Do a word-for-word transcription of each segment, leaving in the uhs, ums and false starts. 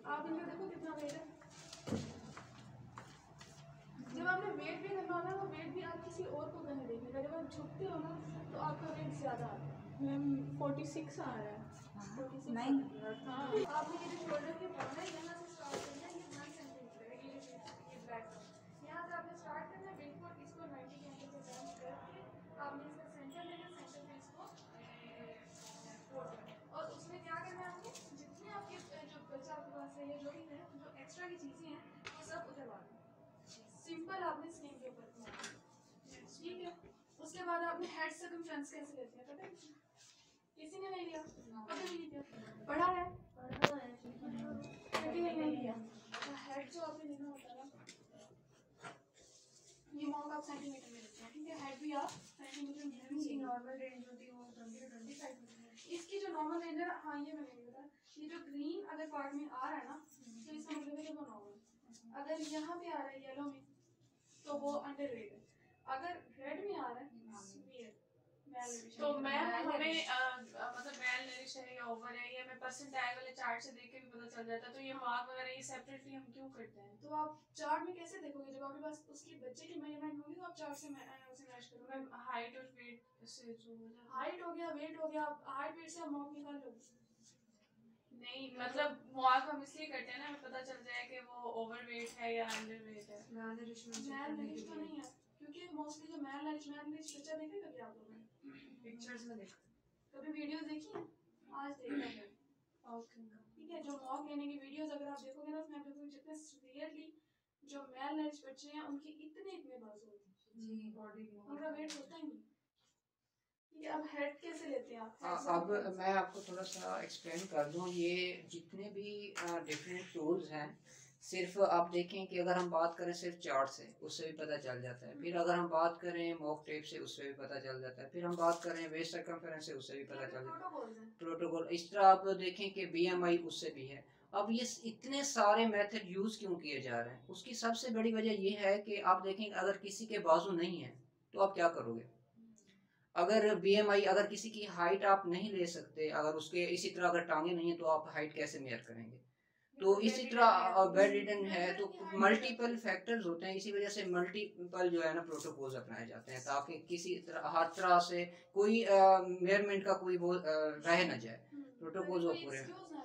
आप इनका देखो कितना वेट है। जब आपने वेट भी करवाना है तो वेट भी आप किसी और को करने देखिएगा। जब आप झुकते हो ना तो आपका वेट ज़्यादा आता है। मैम फोर्टी सिक्स आ रहा है। फोर्टी सिक्स नहीं हाँ। आपने ये जो शोल्डर के बोन है यहाँ से स्टार्ट करना है। ये वन सेंटीमीटर है। ये जो ये ब्लैक यहाँ से आपने स्टार्ट करना है। बिल्कुल इसको नाइन्टी के एंगल से टर्न करके आपने इसका सेंटर लेना, सेंटर पे इसको फोल्ड करना और उसमें क्या करना है आपको, जितने आपके जो बच्चा आपके पास है या जो भी है, जो एक्स्ट्रा की चीज़ें हैं वो सब उतरवा दें। सिंपल आपने स्लीव के ऊपर किया, ठीक है। उसके बाद आपने हेड सर्कमफ्रेंस कैसे लेते हैं पता है किसी ने नहीं लिया, कभी नहीं लिया, पढ़ा है कभी नहीं लिया। हेड जो आपने लेना होता है ना, ये मॉक आप सेंटीमीटर में लेते हैं, ठीक है। हेड भी आप सेंटीमीटर में, इसकी नॉर्मल रेंज होती है वो ट्वेंटी टू ट्वेंटी फाइव। इसकी जो नॉर्मल रेंज है, हाँ ये मैंने नहीं बताया, ये जो ग्रीन अगर पार्ट में आ रहा है ना तो इसका मतलब है वो नॉर्मल। अगर यहाँ पे आ रहा है येलो में तो वो अंडर वेट है। अगर रेड में आ रहा है तो मैम हमें मतलब मेल नरिश है या ओवर है, ये हमें परसेंटाइल वाले चार्ट से देख के भी पता चल जाता है। तो ये मार्क वगैरह ये सेपरेटली हम क्यों करते हैं? तो आप चार्ट में कैसे देखोगे? जब आपके पास उसके बच्चे की मेजरमेंट होगी तो आप चार्ट से उसे मैच करोगे। मैम हाइट और वेट से जो हाइट हो गया, वेट हो गया, हाइट वेट से आप मार्क निकाल लोगे। नहीं मतलब मार्क हम इसलिए करते हैं ना, हमें पता चल जाए कि वो ओवर वेट है या अंडर वेट है। मैल नरिश तो नहीं है क्योंकि मोस्टली जो मैल नरिश मैल नरिश बच्चा देखे कभी आप लोगों ने पिक्चर्स में देखते कभी वीडियो देखी है? आज देखना है। ओके ठीक है, जो मॉक लेने की वीडियोस अगर आप देखोगे ना उसमें आप देखोगे जितने रियरली जो मैल नरिश बच्चे हैं उनके इतने इतने बाजू होते हैं जी, बॉडी उनका वेट होता ही नहीं। ठीक है, अब हेड कैसे लेते हैं आप? आ, अब मैं आपको थोड़ा सा एक्सप्लेन कर दूं। ये जितने भी डिफरेंट टूल्स हैं, सिर्फ आप देखें कि अगर हम बात करें सिर्फ चार्ट से उससे भी पता चल जाता है, फिर अगर हम बात करें मॉक टेप से उससे भी पता चल जाता है, फिर हम बात करें वेस्ट सर्कमफेरेंस से उससे भी पता चल जाता है, प्रोटोकॉल। इस तरह आप देखें कि बी एम आई उससे भी है। अब ये इतने सारे मेथड यूज़ क्यों किए जा रहे हैं? उसकी सबसे बड़ी वजह ये है कि आप देखें अगर किसी के बाजू नहीं है तो आप क्या करोगे? अगर बीएमआई, अगर किसी की हाइट आप नहीं ले सकते, अगर उसके इसी तरह अगर टांगे नहीं है तो आप हाइट कैसे मेजर करेंगे? तो इसी तरह बेड रिडन है तो मल्टीपल फैक्टर्स होते हैं, इसी वजह से मल्टीपल जो है ना प्रोटोकॉल्स अपनाए जाते हैं ताकि किसी तरह हर तरह से कोई मेजरमेंट का कोई वो रह न जाए, प्रोटोकॉल्स वो पूरे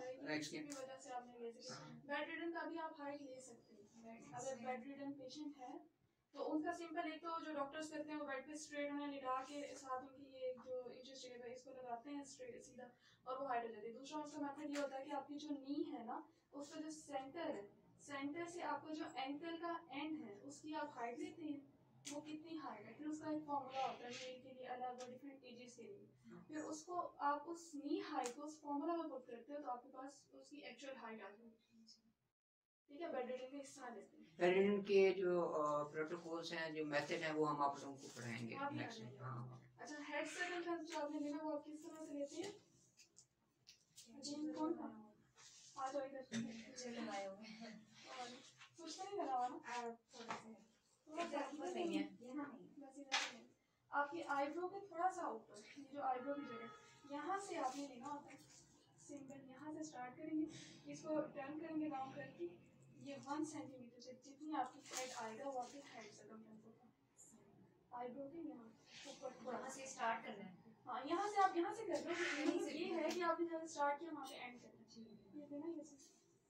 बेड रिडन का भी आप हाइट ले सकते हैं। अगर बेड रिडन पेशेंट है तो उनका सिंपल एक तो जो डॉक्टर्स करते हैं वो बेड पे स्ट्रेट उन्हें लिटा के साथ उनकी ये जो इंचेस टेप है इसको लगाते हैं स्ट्रेट सीधा और वो हाइट हो जाती है। दूसरा उसका मेथड ये होता है कि आपकी जो नी है ना उसका जो सेंटर है, सेंटर से आपको जो एंकल का एंड है उसकी आप हाइट लेते हैं, वो कितनी हाइट है, फिर उसका एक फॉर्मूला होता है मेल के लिए अलग और डिफरेंट एजेस के लिए, फिर उसको आप उस नी हाइट को उस फॉर्मूला में पुट करते हो तो आपके पास उसकी एक्चुअल हाइट आ जाएगी। ठीक है, बेड रिडन के इस तरह लेते हैं। बेड रिडन के जो प्रोटोकॉल्स हैं, जो मेथड हैं, वो हम आप लोगों को पढ़ाएंगे नेक्स्ट में। हाँ अच्छा, हेड सर्कमफ्रेंस जो आपने लेना वो आप किस तरह से लेते हैं? अजीब कौन था? आ जाओ इधर से लगाए हुए और कुछ तो नहीं लगा हुआ ना, थोड़ा सा थोड़ा सा ऊपर नहीं है, यहाँ नहीं, बस इधर से आपकी आईब्रो के थोड़ा सा ऊपर, ये जो आईब्रो की जगह यहाँ से आपने लेना होता है। सिंपल यहाँ से स्टार्ट करेंगे, इसको टर्न करेंगे राउंड करके, ये वन सेंटीमीटर से जितनी आपकी हेड आएगा वो आपकी हेड सर्कमफ्रेंस होगा। आईब्रो के यहाँ ऊपर थोड़ा से स्टार्ट करना है। हाँ, यहाँ से आप यहाँ से कर लो। ये है कि आपने जब स्टार्ट किया वहाँ पे एंड करना चाहिए। ये देना ये से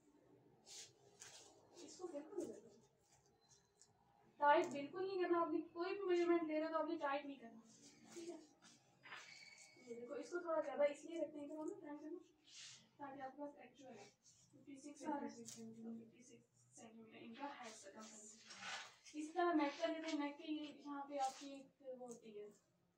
इसको देखो इधर टाइट बिल्कुल नहीं करना। आपने कोई भी मेजरमेंट ले रहे हो तो आपने टाइट नहीं करना, ठीक है। ये देखो इसको थोड़ा ज़्यादा इसलिए रखते हैं कि हम टाइट करना ताकि आपके पास एक्चुअल है फिफ्टी सिक्स आ रहा है, फिफ्टी सिक्स सेंटीमीटर इनका हेड सर्कमफ्रेंस। इसी तरह नेक का लेते हैं। नेक के यहाँ पे आपकी वो होती है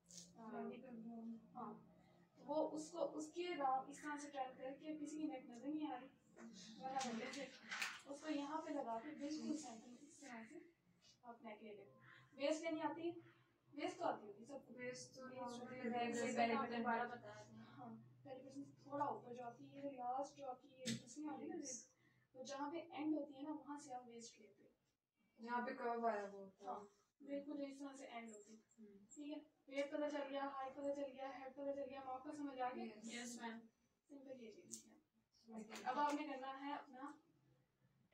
हाँ, वो उसको उसके राउंड इस तरह से टर्न करके, किसी की नेक नजर नहीं आ रही, उसको यहाँ पे लगा के बिल्कुल सेंटर इस तरह से आप नेक ले लेते। वेस्ट लेनी आती है? वेस्ट तो आती होगी सबको। वेस्ट तो दोबारा बता हाँ, पहले पर्सन थोड़ा ऊपर जो आपकी ये लास्ट जो आपकी ये इसमें आती है ना, तो जहाँ पे एंड होती है ना वहाँ से आप वेस्ट लेते हो, यहाँ पे कर्व आया वो हाँ बिल्कुल इस तरह से एंड होती है। ठीक है, वेट पता चल गया, हाइट पता चल गया, हेड पता चल गया, मौका समझ आ गया। यस मैम, सिंपल ये चीज है। अब आपने करना है अपना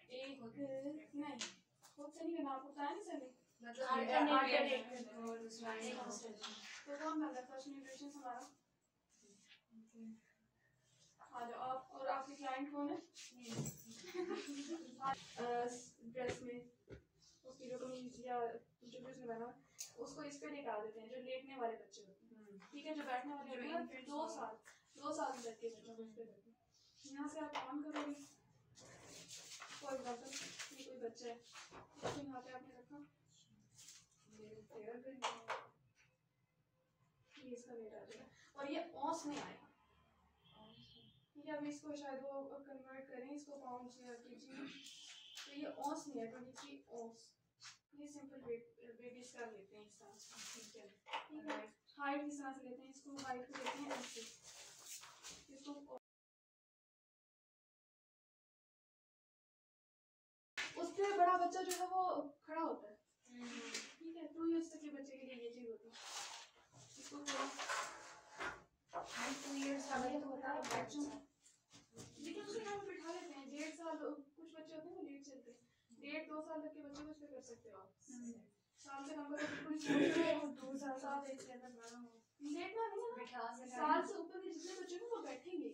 एक नहीं खुद से नहीं करना, आपको पता है नहीं सर तो कौन बन रहा है फर्स्ट न्यूट्रिशन हमारा? आ जाओ आप। और आपके क्लाइंट कौन है? ड्रेस में उसकी जो या जो कुछ बना उसको इस पे निकाल देते हैं, जो लेटने वाले बच्चे होते हैं, ठीक है, जो बैठने वाले होते हैं दो साल दो साल तक के बच्चों को इस पे देते हैं। यहाँ से आप काम करोगे, फॉर एग्जाम्पल ये कोई बच्चा है, इसको यहाँ पे आपने रखा, ये इसका वेट आ जाएगा और ये औंस में आएगा, ठीक है। अब इसको शायद वो कन्वर्ट करें इसको पाउंड या केजी में, तो ये औंस नहीं है, ट्वेंटी थ्री औंस। ये सिंपल वेट बेबीज कर लेते हैं इस तरह से, ठीक है। हाइट इस तरह से लेते हैं, इसको हाइट को लेते हैं ऐसे, इसको उससे बड़ा बच्चा जो है वो खड़ा होता है, ठीक है। टू इयर्स तक के बच्चे के लिए ये चीज होती है, इसको टू इयर्स वाला तो होता है बच्चों, लेकिन उसको हम बिठा लेते हैं। डेढ़ साल कुछ बच्चे होते हैं वो लेट चलते हैं, डेढ़ दो साल तक के बच्चे को उस पर कर सकते हो आप। साल से कम करो दो साल साल एक से अंदर बड़ा हो लेटना नहीं है, साल से ऊपर के जितने बच्चे हैं वो बैठेंगे,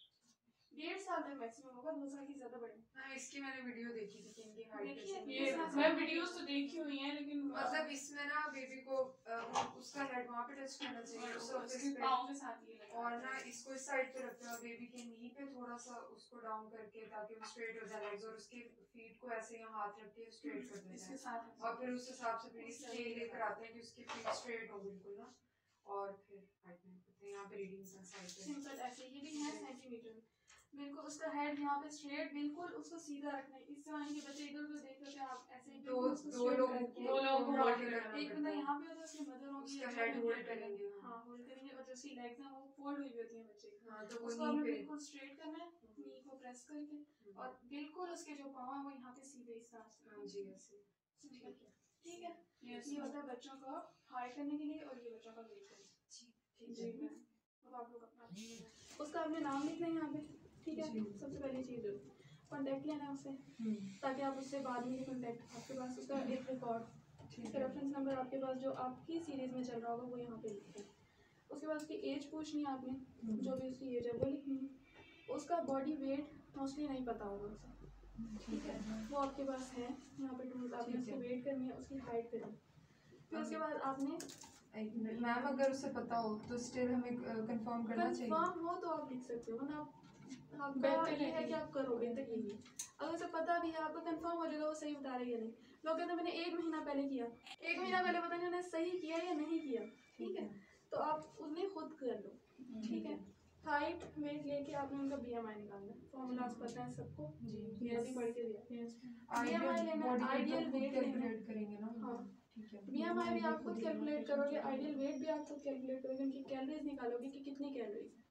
डेढ़ साल तक मैक्सिमम होगा, दो साल की ज्यादा बड़े। हाँ, इसकी मैंने वीडियो देखी थी कि इनकी हाइट देखिए, कैसे ये है। मैं वीडियोस तो देखी हुई हैं, लेकिन मतलब इसमें ना बेबी को अ, उसका हेड वहाँ पे टच करना चाहिए, और surface उसके पे। पाँव के साथ ये लगा और ना इसको इस साइड पे रखते हो, बेबी के नी पे थोड़ा सा उसको डाउन करके ताकि वो स्ट्रेट हो जाए लेग्स, और उसके फीट को ऐसे यहाँ हाथ रख के स्ट्रेट कर देना इसके है। साथ और फिर उस हिसाब से फिर स्केल लेकर आते हैं कि उसकी फीट स्ट्रेट हो बिल्कुल ना, और फिर हाइट में करते हैं। यहाँ पे रीडिंग साइड पे सिंपल ऐसे ये भी है सेंटीमीटर बिल्कुल, उसका हेड यहाँ पे स्ट्रेट बिल्कुल उसको सीधा रखना है। इस तरह के बच्चे इधर उधर देख रहे हैं आप ऐसे ही दो बिल्कुल उसको दो straight लोग करके, दो लोग को hold hold करना एक बंदा यहाँ पे होता है, उसकी मदर होगी, उसका या हेड जो होल्ड भी करेंगे। हाँ होल्ड करेंगे, और जो उसकी लेग्स हैं वो फोल्ड हुई होती हैं बच्चे की, हाँ, तो वो उसको नी आपने पे बिल्कुल स्ट्रेट करना है, नी को प्रेस करके, और बिल्कुल उसके जो पाँव हैं वो यहाँ पे सीधे इस तरह से। हाँ जी ऐसे ठीक है, ठीक है। ये होता है बच्चों को हाइड करने के लिए, और ये बच्चों का वेट करने के लिए। जी मैम, अब आप लोग अपना उसका आपने नाम लिखना है यहाँ पे, ठीक है। सबसे पहली चीज़ कॉन्टैक्ट लेना है उससे, ताकि आप उससे बाद में कॉन्टैक्ट आपके पास उसका एक रिकॉर्ड, रेफरेंस नंबर आपके पास जो आपकी सीरीज़ में चल रहा होगा वो यहाँ पे लिखते हैं। उसके बाद उसकी एज पूछनी है आपने, जो भी उसकी एज है वो लिखनी है। उसका बॉडी वेट मोस्टली नहीं पता होगा उसे, ठीक है, वो आपके पास है यहाँ पे टूल्स, आपने उसकी वेट करनी है, उसकी हाइट करनी है। फिर उसके बाद आपने मैम अगर उसे पता हो तो स्टिल हमें कंफर्म करना चाहिए। कंफर्म हो तो आप लिख सकते हो, वरना आप आपका बेहतर ये है कि आप करो, बेहतर यही है। अगर उसे पता भी है, आपको कंफर्म हो जाएगा वो सही बता रही है नहीं। लोग कहते हैं मैंने एक महीना पहले किया, एक महीना पहले पता नहीं उन्होंने सही किया या नहीं किया, ठीक है, तो आप उन्हें खुद कर लो, ठीक है। हाइट वेट लेके आपने उनका बी एम आई निकालना है, फॉर्मूलाज पता है सबको, ये भी पढ़ के दिया। बी एम आई लेना है, आइडियल वेट कैलकुलेट करेंगे ना। हाँ, ठीक है। बी एम आई भी आप खुद कैलकुलेट करोगे, आइडियल वेट भी आप खुद कैलकुलेट करोगे, उनकी कैलोरीज निकालोगे कि कितनी कैलोरीज है,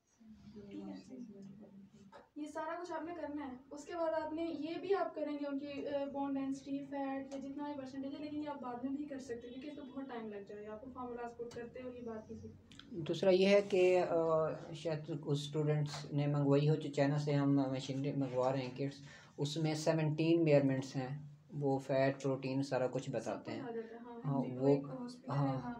ठीक है। ये सारा कुछ आपने करना है। उसके बाद आपने ये भी आप करेंगे उनकी बोन डेंसिटी, फैट, जितना भी परसेंटेज है, लेकिन ये आप बाद में भी कर सकते हैं क्योंकि इसको बहुत टाइम लग जाएगा आपको फार्मूलाज पुट करते हो, ये बात की थी। दूसरा ये है कि अ, शायद कुछ स्टूडेंट्स ने मंगवाई हो, जो चाइना से हम मशीनरी मंगवा रहे हैं किट्स, उसमें सेवनटीन मेजरमेंट्स हैं, वो फैट प्रोटीन सारा कुछ बताते हैं। हाँ वो हाँ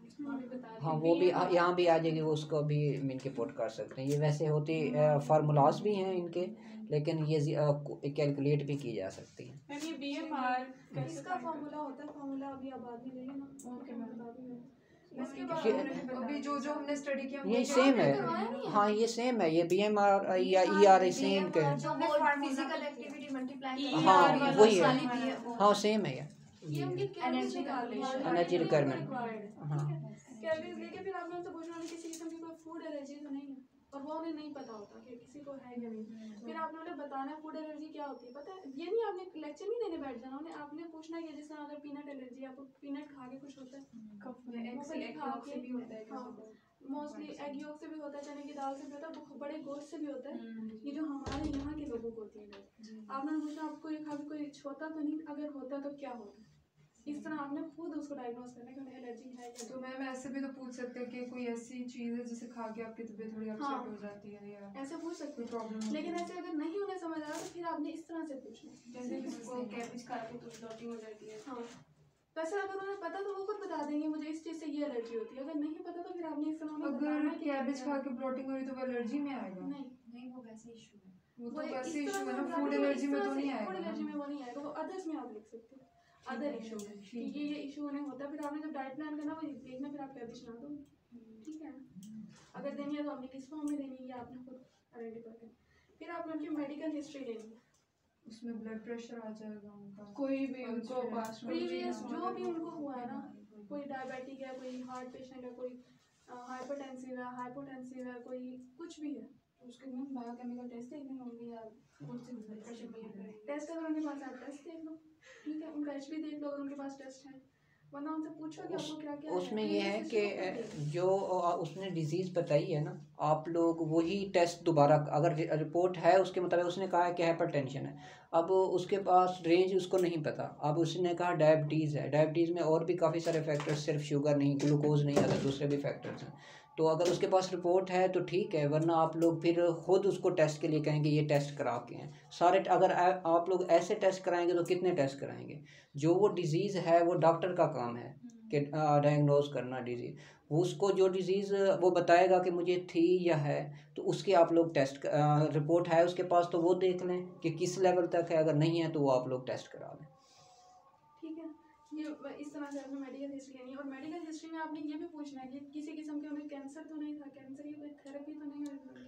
हाँ वो भी यहाँ भी आ जाएगी, वो उसको भी इनके पुट कर सकते हैं। ये वैसे होती फार्मूलाज भी हैं इनके, लेकिन ये कैलकुलेट भी की जा सकती है। ये बी एम आर इसका फार्मूला होता है, फार्मूला अभी आप बाद में ले लेना, ओके मैं बता दूंगी। इसके बाद ये- अभी जो जो हमने स्टडी किया ये वो सेम है, करवाया नहीं है? हाँ ये सेम है, ये बी एम आर या ई आर सेम के, जो वो फिजिकल एक्टिविटी मल्टीप्लाई हाँ वही है, हाँ सेम है ये उनकी कैलोरीज निकाल रही है, एनर्जी रिक्वायरमेंट। रिक्वायर्ड हाँ कैलोरीज लेके फिर आपने उनसे पूछना है किसी किस्म की कोई फूड एलर्जी तो नहीं है, और वो उन्हें नहीं पता होता कि किसी को है या नहीं। फिर आपने उन्हें बताना फूड एलर्जी क्या होती है, पता है ये नहीं, आपने लेक्चर नहीं देने बैठ जाना, उन्हें आपने पूछना है कि जैसे अगर पीनट एलर्जी, आपको पीनट खा के कुछ होता है, मूंगफली खा के भी होता है, मोस्टली एग योग से भी होता है, चने की दाल से भी होता है, बड़े गोश्त से भी होता है, ये जो हमारे यहाँ के लोगों को होती है। आपने पूछना आपको ये खा के कोई होता तो नहीं, अगर होता तो क्या होता है, इस तरह आपने खुद उसको डायग्नोज करना है कि उन्हें एलर्जी है या तो मैम ऐसे भी तो पूछ सकते हैं कि कोई ऐसी चीज़ है जिसे खा के आपकी तबीयत थोड़ी अपसेट हाँ। हो जाती है या ऐसे पूछ सकते कोई हैं। प्रॉब्लम। लेकिन ऐसे अगर नहीं उन्हें समझ आ रहा तो फिर आपने इस तरह से पूछना है। जैसे किसी को कैबेज खा के तो ब्लॉटिंग हो जाती है। हाँ, वैसे अगर उन्हें पता तो वो खुद बता देंगे मुझे इस चीज़ से ये एलर्जी होती है। अगर नहीं पता तो फिर आपने इस तरह उन्हें बताना अगर है कि कैबेज क्या खा है। के ब्लॉटिंग हो रही तो वो एलर्जी में आएगा? नहीं, नहीं वो वैसे इशू है। वो वो तो इस वैसे तरह इशू है से ना, बता फूड देंगे, एलर्जी इस में तरह तो से नहीं फूड आएगा एलर्जी में ना। वो नहीं आएगा, वो अदर्स में आप लिख सकते हो। अदर इशू कि ये ये इशू उन्हें होता है। फिर आपने जब डाइट प्लान करना वो देखना फिर आप कैबेज ना दो, ठीक है। अगर देनी है तो आपने किस फॉर्म में देनी है ये आपने खुद आइडेंटिफाई करना। फिर आपने उनकी मेडिकल हिस्ट्री लेनी है। उसमें ब्लड प्रेशर आ जाएगा उनका, कोई भी उनको पास प्रीवियस जो भी उनको हुआ है ना, कोई डायबिटिक है, कोई हार्ट पेशेंट है, कोई हाइपरटेंसिव है, हाइपोटेंसिव है, कोई कुछ भी है, उसके में बायोकेमिकल टेस्ट देखने होंगे या खुद से ब्लड प्रेशर मेजर करेंगे। टेस्ट अगर उनके पास है टेस्ट देख लो, ठीक है। उनका एच बी देख लो अगर उनके पास टेस्ट है, वरना उनसे पूछो कि आपको क्या क्या उसमें ये है कि जो उसने डिजीज़ बताई है ना, आप लोग वही टेस्ट दोबारा, अगर रिपोर्ट है उसके मुताबिक उसने कहा है कि हाइपरटेंशन है, अब उसके पास रेंज उसको नहीं पता, अब उसने कहा डायबिटीज़ है, डायबिटीज़ में और भी काफ़ी सारे फैक्टर्स, सिर्फ शुगर नहीं, ग्लूकोज नहीं आता, दूसरे भी फैक्टर्स हैं। तो अगर उसके पास रिपोर्ट है तो ठीक है, वरना आप लोग फिर खुद उसको टेस्ट के लिए कहेंगे ये टेस्ट करा के हैं सारे। अगर आ, आप लोग ऐसे टेस्ट कराएंगे तो कितने टेस्ट कराएंगे? जो वो डिज़ीज़ है वो डॉक्टर का काम है कि डायग्नोज करना डिज़ीज़, उसको जो डिज़ीज़ वो बताएगा कि मुझे थी या है, तो उसके आप लोग टेस्ट, रिपोर्ट है उसके पास तो वो देख लें कि किस लेवल तक है, अगर नहीं है तो वो आप लोग टेस्ट करा लें, ठीक है। ये इस तरह से आपने मेडिकल हिस्ट्री लेनी है। और मेडिकल हिस्ट्री में आपने ये भी पूछना है कि किसी किस्म के उन्हें कैंसर तो नहीं था, कैंसर की कोई थेरेपी तो नहीं है,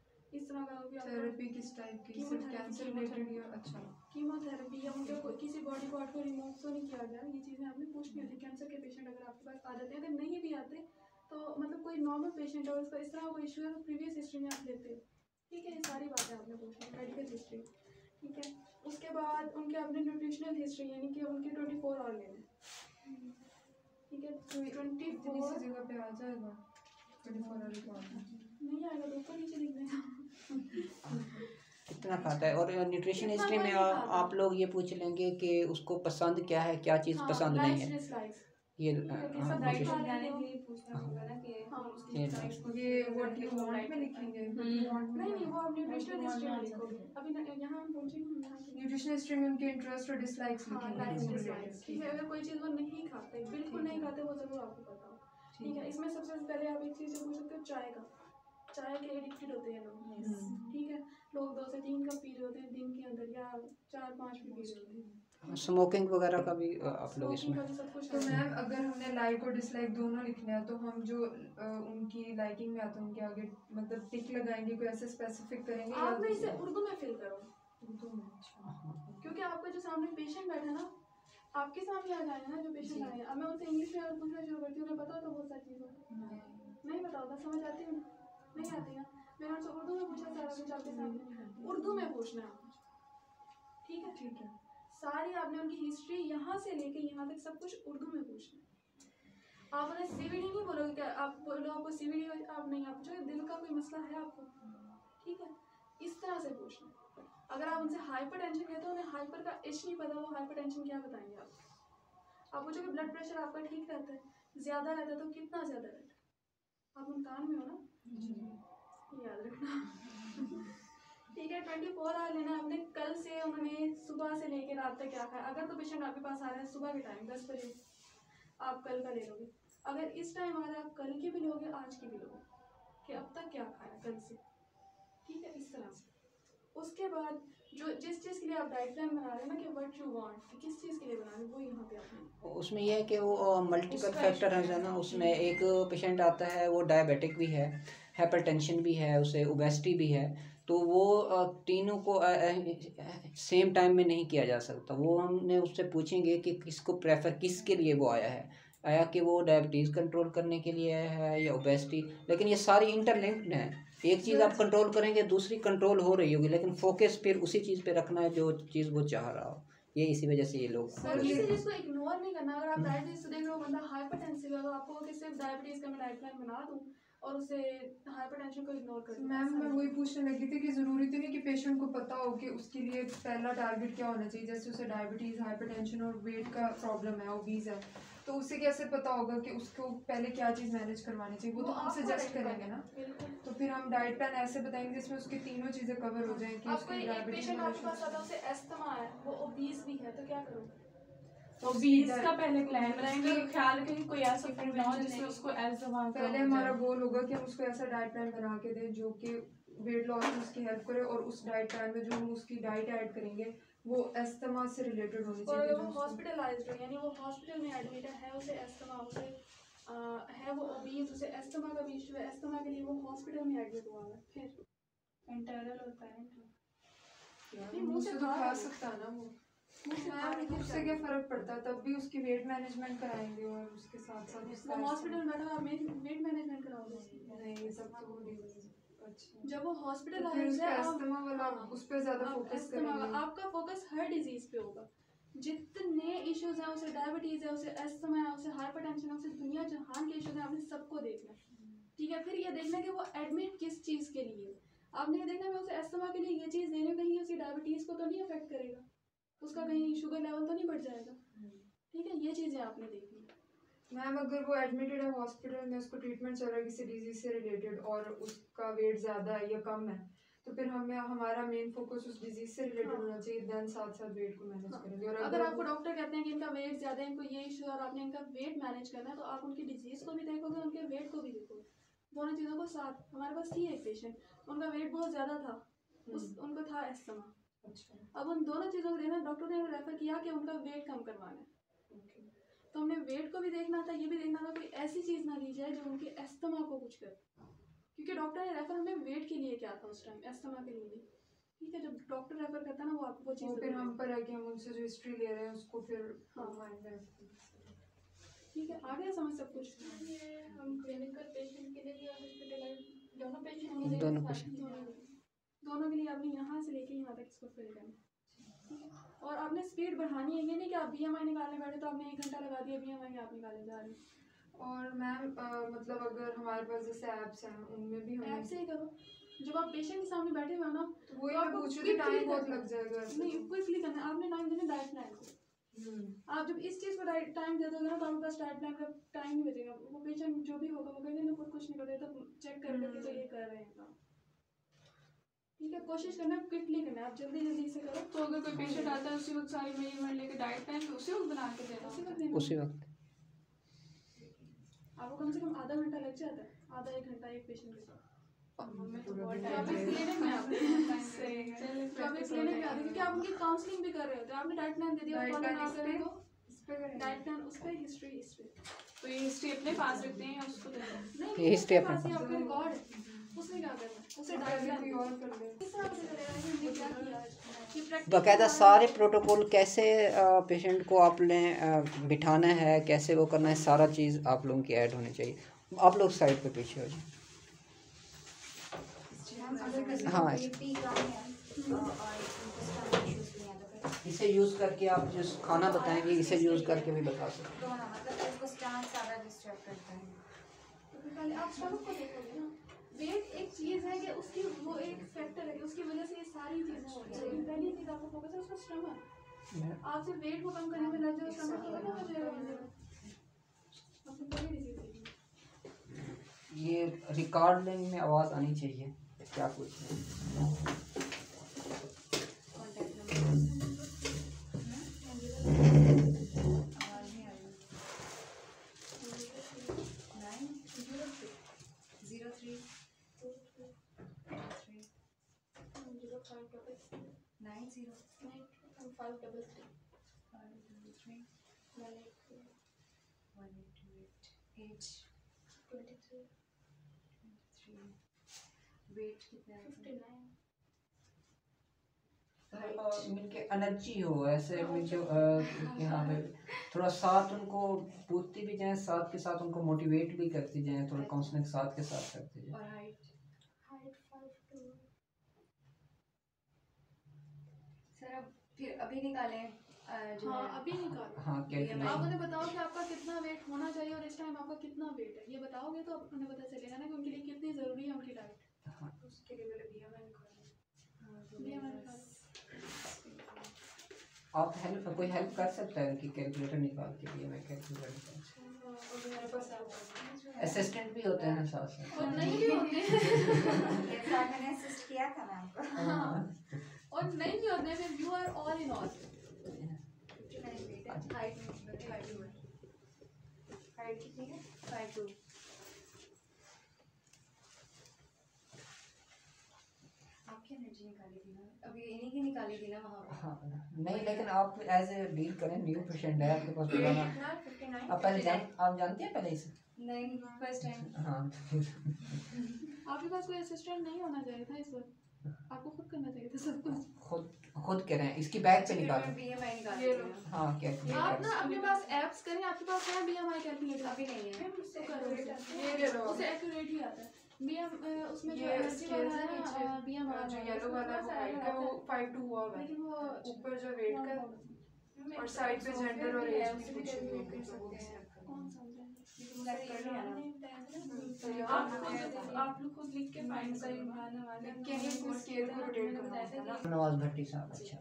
इस तरह का भी आपको थेरेपी किस टाइप की, सिर्फ कैंसर रिलेटेड या? अच्छा, कीमोथेरेपी या उनके कोई किसी बॉडी पार्ट को रिमूव तो नहीं किया गया, ये चीज़ें आपने पूछनी होती है। कैंसर के पेशेंट अगर आपके पास आ जाते हैं, अगर नहीं भी आते तो मतलब कोई नॉर्मल पेशेंट है और उसका इस तरह कोई इशू है तो प्रीवियस हिस्ट्री में आप लेते हो, ठीक है। ये सारी बातें आपने पूछनी है, मेडिकल हिस्ट्री, ठीक है। उसके बाद उनके आपने न्यूट्रिशनल हिस्ट्री यानी कि उनके ट्वेंटी फोर आवर लेने, ठीक है। ट्वेंटी इतनी फोर सी जगह पे आ जाएगा ट्वेंटी फोर आवर रिकॉर्ड? नहीं आएगा तो ऊपर नीचे लिख देना। कितना खाता है। और न्यूट्रिशन हिस्ट्री में आ, आप लोग ये पूछ लेंगे कि उसको पसंद क्या है, क्या चीज़ हाँ, पसंद नहीं है, dislikes। ये ठीक है, कि हाँ, सब डाइट खा nutrition- लेते प्लानिंग हो। के लिए पूछना होगा ना कि हाँ, उसकी ये डाइट को ये व्हाट यू वांट में लिखेंगे? व्हाट यू वांट में नहीं नहीं वो आप न्यूट्रिशनल What you हिस्ट्री में want लिखोगे। अभी न- यहाँ हम पहुंचे हम यहाँ पे। न्यूट्रिशन हिस्ट्री में उनके इंटरेस्ट और डिसलाइक्स हाँ, लिखेंगे, लाइक्स food डिसलाइक्स, related, ठीक है। अगर कोई चीज़ वो नहीं खाते, बिल्कुल नहीं खाते, वो जरूर आपको पता हो, ठीक है। इसमें सबसे पहले आप एक चीज़ पूछ सकते हो, चाय का। चाय के एडिक्टेड होते हैं लोग, ठीक है। लोग दो से तीन कप पी रहे होते हैं दिन के अंदर, या चार पाँच भी पी रहे होते हैं। स्मोकिंग वगैरह का भी आ, आप लोग स्मोकिंग इसमें का भी सब कुछ तो है। मैम अगर हमने लाइक और डिसलाइक दोनों लिखने हैं तो हम जो अ, उनकी लाइकिंग में आते हैं उनके आगे मतलब टिक लगाएंगे, कोई ऐसे स्पेसिफिक करेंगे या आप ना इसे उर्दू में फिल करो, उर्दू में? अच्छा, क्योंकि आपका जो सामने पेशेंट बैठा ना, आपके सामने आ जाएगा ना जो पेशेंट आए। अब मैं उनसे इंग्लिश में अगर पूछना शुरू करती हूँ, उन्हें पता होता बहुत सारी चीज़ें नहीं पता होता, समझ आती है नहीं आती है। मैंने उनसे उर्दू में पूछा सारा कुछ आपके सामने, उर्दू में पूछना है आपको, ठीक है। ठीक है। सारी आपने उनकी हिस्ट्री यहाँ से लेके यहाँ तक सब कुछ उर्दू में पूछना है। आप उन्हें सीवीडी नहीं बोलोगे क्या, आप बोलो आपको सीवीडी, आप नहीं, आप पूछोगे दिल का कोई मसला है आपको, ठीक है। इस तरह से पूछना। अगर आप उनसे हाइपर टेंशन कहते हो, उन्हें हाइपर का एच नहीं पता, वो हाइपर टेंशन क्या बताएंगे आपको। आप पूछोगे ब्लड प्रेशर आपका ठीक रहता है, ज़्यादा रहता है तो कितना ज़्यादा रहता है, आप मुल्तान में हो ना, याद रखना, ठीक है। ट्वेंटी फोर आवर लेना है आपने। कल से उन्होंने सुबह से लेकर रात तक क्या खाया। अगर तो पेशेंट आपके पास आ रहा है सुबह के टाइम दस बजे, आप कल का ले लोगे। अगर इस टाइम आ रहा है आप कल की भी लोगे, आज की भी लोगे, कि अब तक क्या खाया कल से, ठीक है। इस तरह से उसके बाद जो जिस चीज़ के लिए आप डाइट प्लान बना रहे हैं ना, कि व्हाट यू वांट, कि किस चीज़ के लिए बना रहे हैं, वो यहाँ पे आपने उसमें यह है कि वो मल्टीपल उसका फैक्टर issue है ना। उसमें एक पेशेंट आता है वो डायबिटिक भी है, हाइपरटेंशन भी है, उसे ओबेसिटी भी है, तो वो अ, तीनों को सेम टाइम में नहीं किया जा सकता। वो हमने उससे पूछेंगे कि किसको प्रेफर, किसके लिए वो आया है, आया कि वो डायबिटीज़ कंट्रोल करने के लिए आया है या ओबेसिटी। लेकिन ये सारी इंटरलिंक्ड हैं, एक चीज़ आप कंट्रोल करेंगे दूसरी कंट्रोल हो रही होगी, लेकिन फोकस फिर उसी चीज़ पे रखना है जो चीज़ वो चाह रहा हो। ये इसी वजह से ये लोग और किसी चीज़ को इग्नोर नहीं करना। अगर आप डायबिटीज से देख रहे हो बंदा हाइपरटेंसिव है, तो आपको कि सिर्फ डायबिटीज़ का मैं डाइट प्लान बना दूँ, और उसे हाइपरटेंशन को इग्नोर कर दिया। मैम मैं वही पूछने लगी थी कि ज़रूरी तो नहीं कि पेशेंट को पता हो कि उसके लिए पहला टारगेट क्या होना चाहिए, जैसे उसे डायबिटीज़, हाइपरटेंशन और वेट का प्रॉब्लम है, ओबीज है, तो उसे कैसे पता होगा कि उसको पहले क्या चीज़ मैनेज करवानी चाहिए? वो तो हम आपको सजेस्ट recommend करेंगे ना, बिल्कुल। तो फिर हम डाइट प्लान ऐसे बताएंगे जिसमें उसकी तीनों चीज़ें कवर हो जाएं कि आपको उसकी एक डायबिटीज़ पेशेंट आपके पास आता है, उसे एस्थमा है, वो ओबीज भी है, तो क्या करोगे? तो बीस का पहले प्लान बनाएंगे, ख्याल रखें कि कोई ऐसा फूड ना हो जिसमें उसको एल्जमा पहले हमारा गोल होगा कि हम उसको ऐसा डाइट प्लान बना के दें जो कि वेट लॉस में उसकी हेल्प करे, और उस डाइट प्लान में जो हम उसकी डाइट ऐड करेंगे वो एस्थमा से रिलेटेड होनी और चाहिए। अगर वो जो उसको- हॉस्पिटलाइज्ड है, यानी वो हॉस्पिटल में एडमिट है, उसे एस्थमा, उसे आ, है वो ओबीज, उसे एस्थमा का भी इशू है, एस्थमा के लिए वो हॉस्पिटल में एडमिट हुआ है, फिर इंटरनल और पेरेंटल नहीं, मुंह से तो बाहर खा आ सकता है ना वो। मुंह से बाहर मैम नहीं उससे क्या फ़र्क पड़ता है, तब भी उसकी वेट मैनेजमेंट कराएंगे और उसके साथ साथ उसका वो हॉस्पिटल में बैठा, आप वेट मैनेजमेंट कराओगे? नहीं ये सब तो वो नहीं। अच्छा जब वो तो हॉस्पिटल फिर उसका है, एस्थमा वाला हाँ, उस पर ज़्यादा आप फोकस एस्थमा का, करेंगे। आपका फोकस हर डिजीज पे होगा, जितने इश्यूज हैं, उसे डायबिटीज है, उसे एस्थमा है, उसे हाइपरटेंशन है, उसे दुनिया जहान के इश्यूज हैं, आपने सबको देखना है, ठीक है? फिर ये देखना कि वो एडमिट किस चीज़ के लिए है। आपने ये देखना मैं उसे एस्थमा के लिए ये चीज़ दे रही हूँ, कहीं उसकी डायबिटीज़ को तो नहीं अफेक्ट करेगा, उसका कहीं शुगर लेवल तो नहीं बढ़ जाएगा, ठीक है? ये चीज़ें आपने देखनी है। मैम अगर वो एडमिटेड है हॉस्पिटल में, उसको ट्रीटमेंट चल रहा है किसी डिजीज से रिलेटेड और उसका वेट ज़्यादा है या कम है, तो फिर हमें हमारा मेन फोकस उस डिजीज से रिलेटेड हाँ। होना चाहिए, देन साथ साथ वेट को मैनेज हाँ। करेंगे। और अगर आपको वो- डॉक्टर कहते हैं कि इनका वेट ज़्यादा है, इनको ये इशू है, और आपने इनका वेट मैनेज करना है, तो आप उनकी डिजीज़ को भी देखोगे, उनके वेट को भी देखोगे, दोनों चीज़ों को साथ। हमारे पास थी एक पेशेंट, उनका वेट बहुत ज़्यादा था, उस उनको था एस्थमा। अच्छा अब उन दोनों चीज़ों को देखना, डॉक्टर ने रेफर किया कि उनका वेट कम करवाना है, तो हमने वेट को भी देखना था, ये भी देखना था कोई ऐसी चीज़ ना दी जाए जो उनके एस्थमा को कुछ करे, क्योंकि डॉक्टर ने रेफर हमें वेट के लिए किया था उस टाइम, एस्थमा के लिए नहीं, ठीक है? जब डॉक्टर रेफर करता है ना, वो आपको वो वो चीज़ फिर हम पर है कि हम उनसे जो हिस्ट्री ले रहे हैं उसको फिर हाँ। माइंड में रखेंगे। ठीक है, आ गया समझ सब कुछ? ये हम क्लिनिकल पेशेंट के लिए या हॉस्पिटलाइज दोनों पेशेंट दोनों साथ- पेशेंट। दोनों के लिए। दोनों के लिए आपने यहाँ से लेके यहाँ तक इसको फिल करना, ठीक है? और आपने स्पीड बढ़ानी है, ये नहीं कि आप बी एम आई निकालने बैठे तो आपने एक घंटा लगा दिया, बी एम आई आप निकालने जा रहे हैं। और मैम मतलब अगर हमारे पास जैसे ऐप्स हैं उनमें भी ऐप हमें से ही करो, जब आप पेशेंट के सामने बैठे हुए हो ना, तो वही तो मैं आपको पूछ रही थी, quickly टाइम बहुत करना लग है। जाएगा ऐसे नहीं, तो। क्विकली करना है, आपने टाइम देना डाइट प्लान को। हम्म आप जब इस चीज़ को टाइम दे दोगे ना, तो आपके पास डाइट प्लान का टाइम नहीं बचेगा, वो पेशेंट जो भी होगा वो कहेंगे ना खुद कुछ नहीं कर रहे, तो चेक कर करके तो ये कर रहे हैं काम, ठीक है? कोशिश करना क्विकली करना है, आप जल्दी जल्दी से करो। तो अगर कोई पेशेंट आता है उसी वक्त सारी मेजरमेंट लेके डाइट प्लान पे उसी वक्त बना के देना उसी होगा। वक्त देना। उसी वक्त आपको कम से कम आधा घंटा लग जाता है, आधा एक घंटा एक पेशेंट के साथ। हमें तो बहुत तो टाइम आप इस लगेगा। क्लिनिक में आते हैं, सही है। चलिए तो आप इस practice हो क्लिनिक में आते हैं जाएगी। क्योंकि आप उनकी काउंसलिंग भी कर रहे होते हैं, आपने डाइट प्लान दे दिया, डाइट फॉलो प्लान ना इस करें पे तो इस पे करेंगे। डाइट प्लान उस पर, हिस्ट्री इस पे। तो ये हिस्ट्री अपने पास रखते हैं या उसको देते हैं? नहीं, ये उसके step पास ही है। आपका रिकॉर्ड है, उसमें क्या करना है, उसे डाइट पहले प्लान कोई और कर ले। किस तरह से करेगा, हमने क्या किया आज? ये practice बाकायदा करना है। सारे प्रोटोकॉल कैसे पेशेंट को आपने अ, बिठाना है, कैसे वो करना है, सारा चीज़ आप लोगों की ऐड होनी चाहिए। आप लोग साइड पे पीछे हो जाए। हाँ इसे यूज़ करके आप जिस खाना बताएंगे इसे यूज़ करके भी बता सकते हैं। तो फिर पहले आप स्टमक को देखोगे ना, वेट एक चीज़ है कि उसकी वो एक फैक्टर है कि उसकी वजह से ये सारी चीज़ें हो रही हैं, लेकिन पहली चीज़ आपको फोकस है उसका स्टमक। आप सिर्फ वेट को कम करने में लग जाओ, स्टमक को खत्म हो जाएगा बंदे का। आपने पहली डिजीज देखी। ये रिकॉर्डिंग में आवाज़ आनी चाहिए, क्या पूछ रहे हैं? Zero five double nine zero nine five double three five double three one eight three one eight two eight eight twenty three twenty three weight कितना है? Fifty nine. मिलके एनर्जी हो ऐसे मिलके यहाँ पे थोड़ा साथ उनको पूछती भी जाए, साथ के साथ उनको मोटिवेट भी करती जाए, थोड़ा काउंसलिंग साथ के साथ करती जाए। और height height five two. Sir अब फिर अभी निकालें अ, जो हाँ है। अभी निकालो। हाँ आप कैलकुलेशन उन्हें बताओ कि आपका कितना वेट होना चाहिए और इस टाइम आपका कितना वेट है ये बताओगे तो उन्हें पता चलेगा ना कि उनके लिए कितनी ज़रूरी है उनकी डाइट। हाँ। उसके लिए मैंने बी एम आई निकाला। बी एम आई निकाला आप हेल्प कोई हेल्प कर सकता है कि कैलकुलेटर निकाल के लिए मैं कैलकुलेटर निकाल और मेरे पास असिस्टेंट भी होते हैं साथ साथ और नहीं भी होते मैंने असिस्ट किया था मैम को। हाँ और नहीं भी होते फिर you are all in all. Height height कितनी है? Five to. आपकी एनर्जी निकाली थी ना अभी इन्हीं की निकाली थी ना वहाँ पे। हाँ नहीं लेकिन आप एज ए डील करें न्यू पेशेंट है आपके पास पुराना कितना फिफ्टी नाइन आप पहले जान आप जानते हैं पहले इसे नहीं फर्स्ट टाइम। हाँ तो फिर आपके पास कोई असिस्टेंट नहीं होना चाहिए था इस वक्त आपको खुद करना चाहिए था सब कुछ। खुद खुद करें इसकी बैग पे निकालो। बी एम आई निकाल ये दी लो। है। हाँ क्या आप ना अपने पास एप्स करें आपके पास है बी एम आई कैलकुलेटर अभी नहीं है। तो करो उसे। ये ले लो। उसे एक्यूरेट ही आता है बी एम उसमें जो ये एनर्जी scales वाला है है नीचे, ना बी एम और जो आई येलो वाला है वो हाइट का वो फाइव टू हुआ हुआ है। लेकिन वो ऊपर जो वेट का और साइड पे जेंडर और एज भी कुछ नहीं है तो वो भी select करना। कौन समझा Select कर लिया ना। आप खुद आप लोग खुद लिख के फाइंड करेंगे वाले लिख के ही इसमें scale को rotate करना होता है ना। नवाज भट्टी साहब अच्छा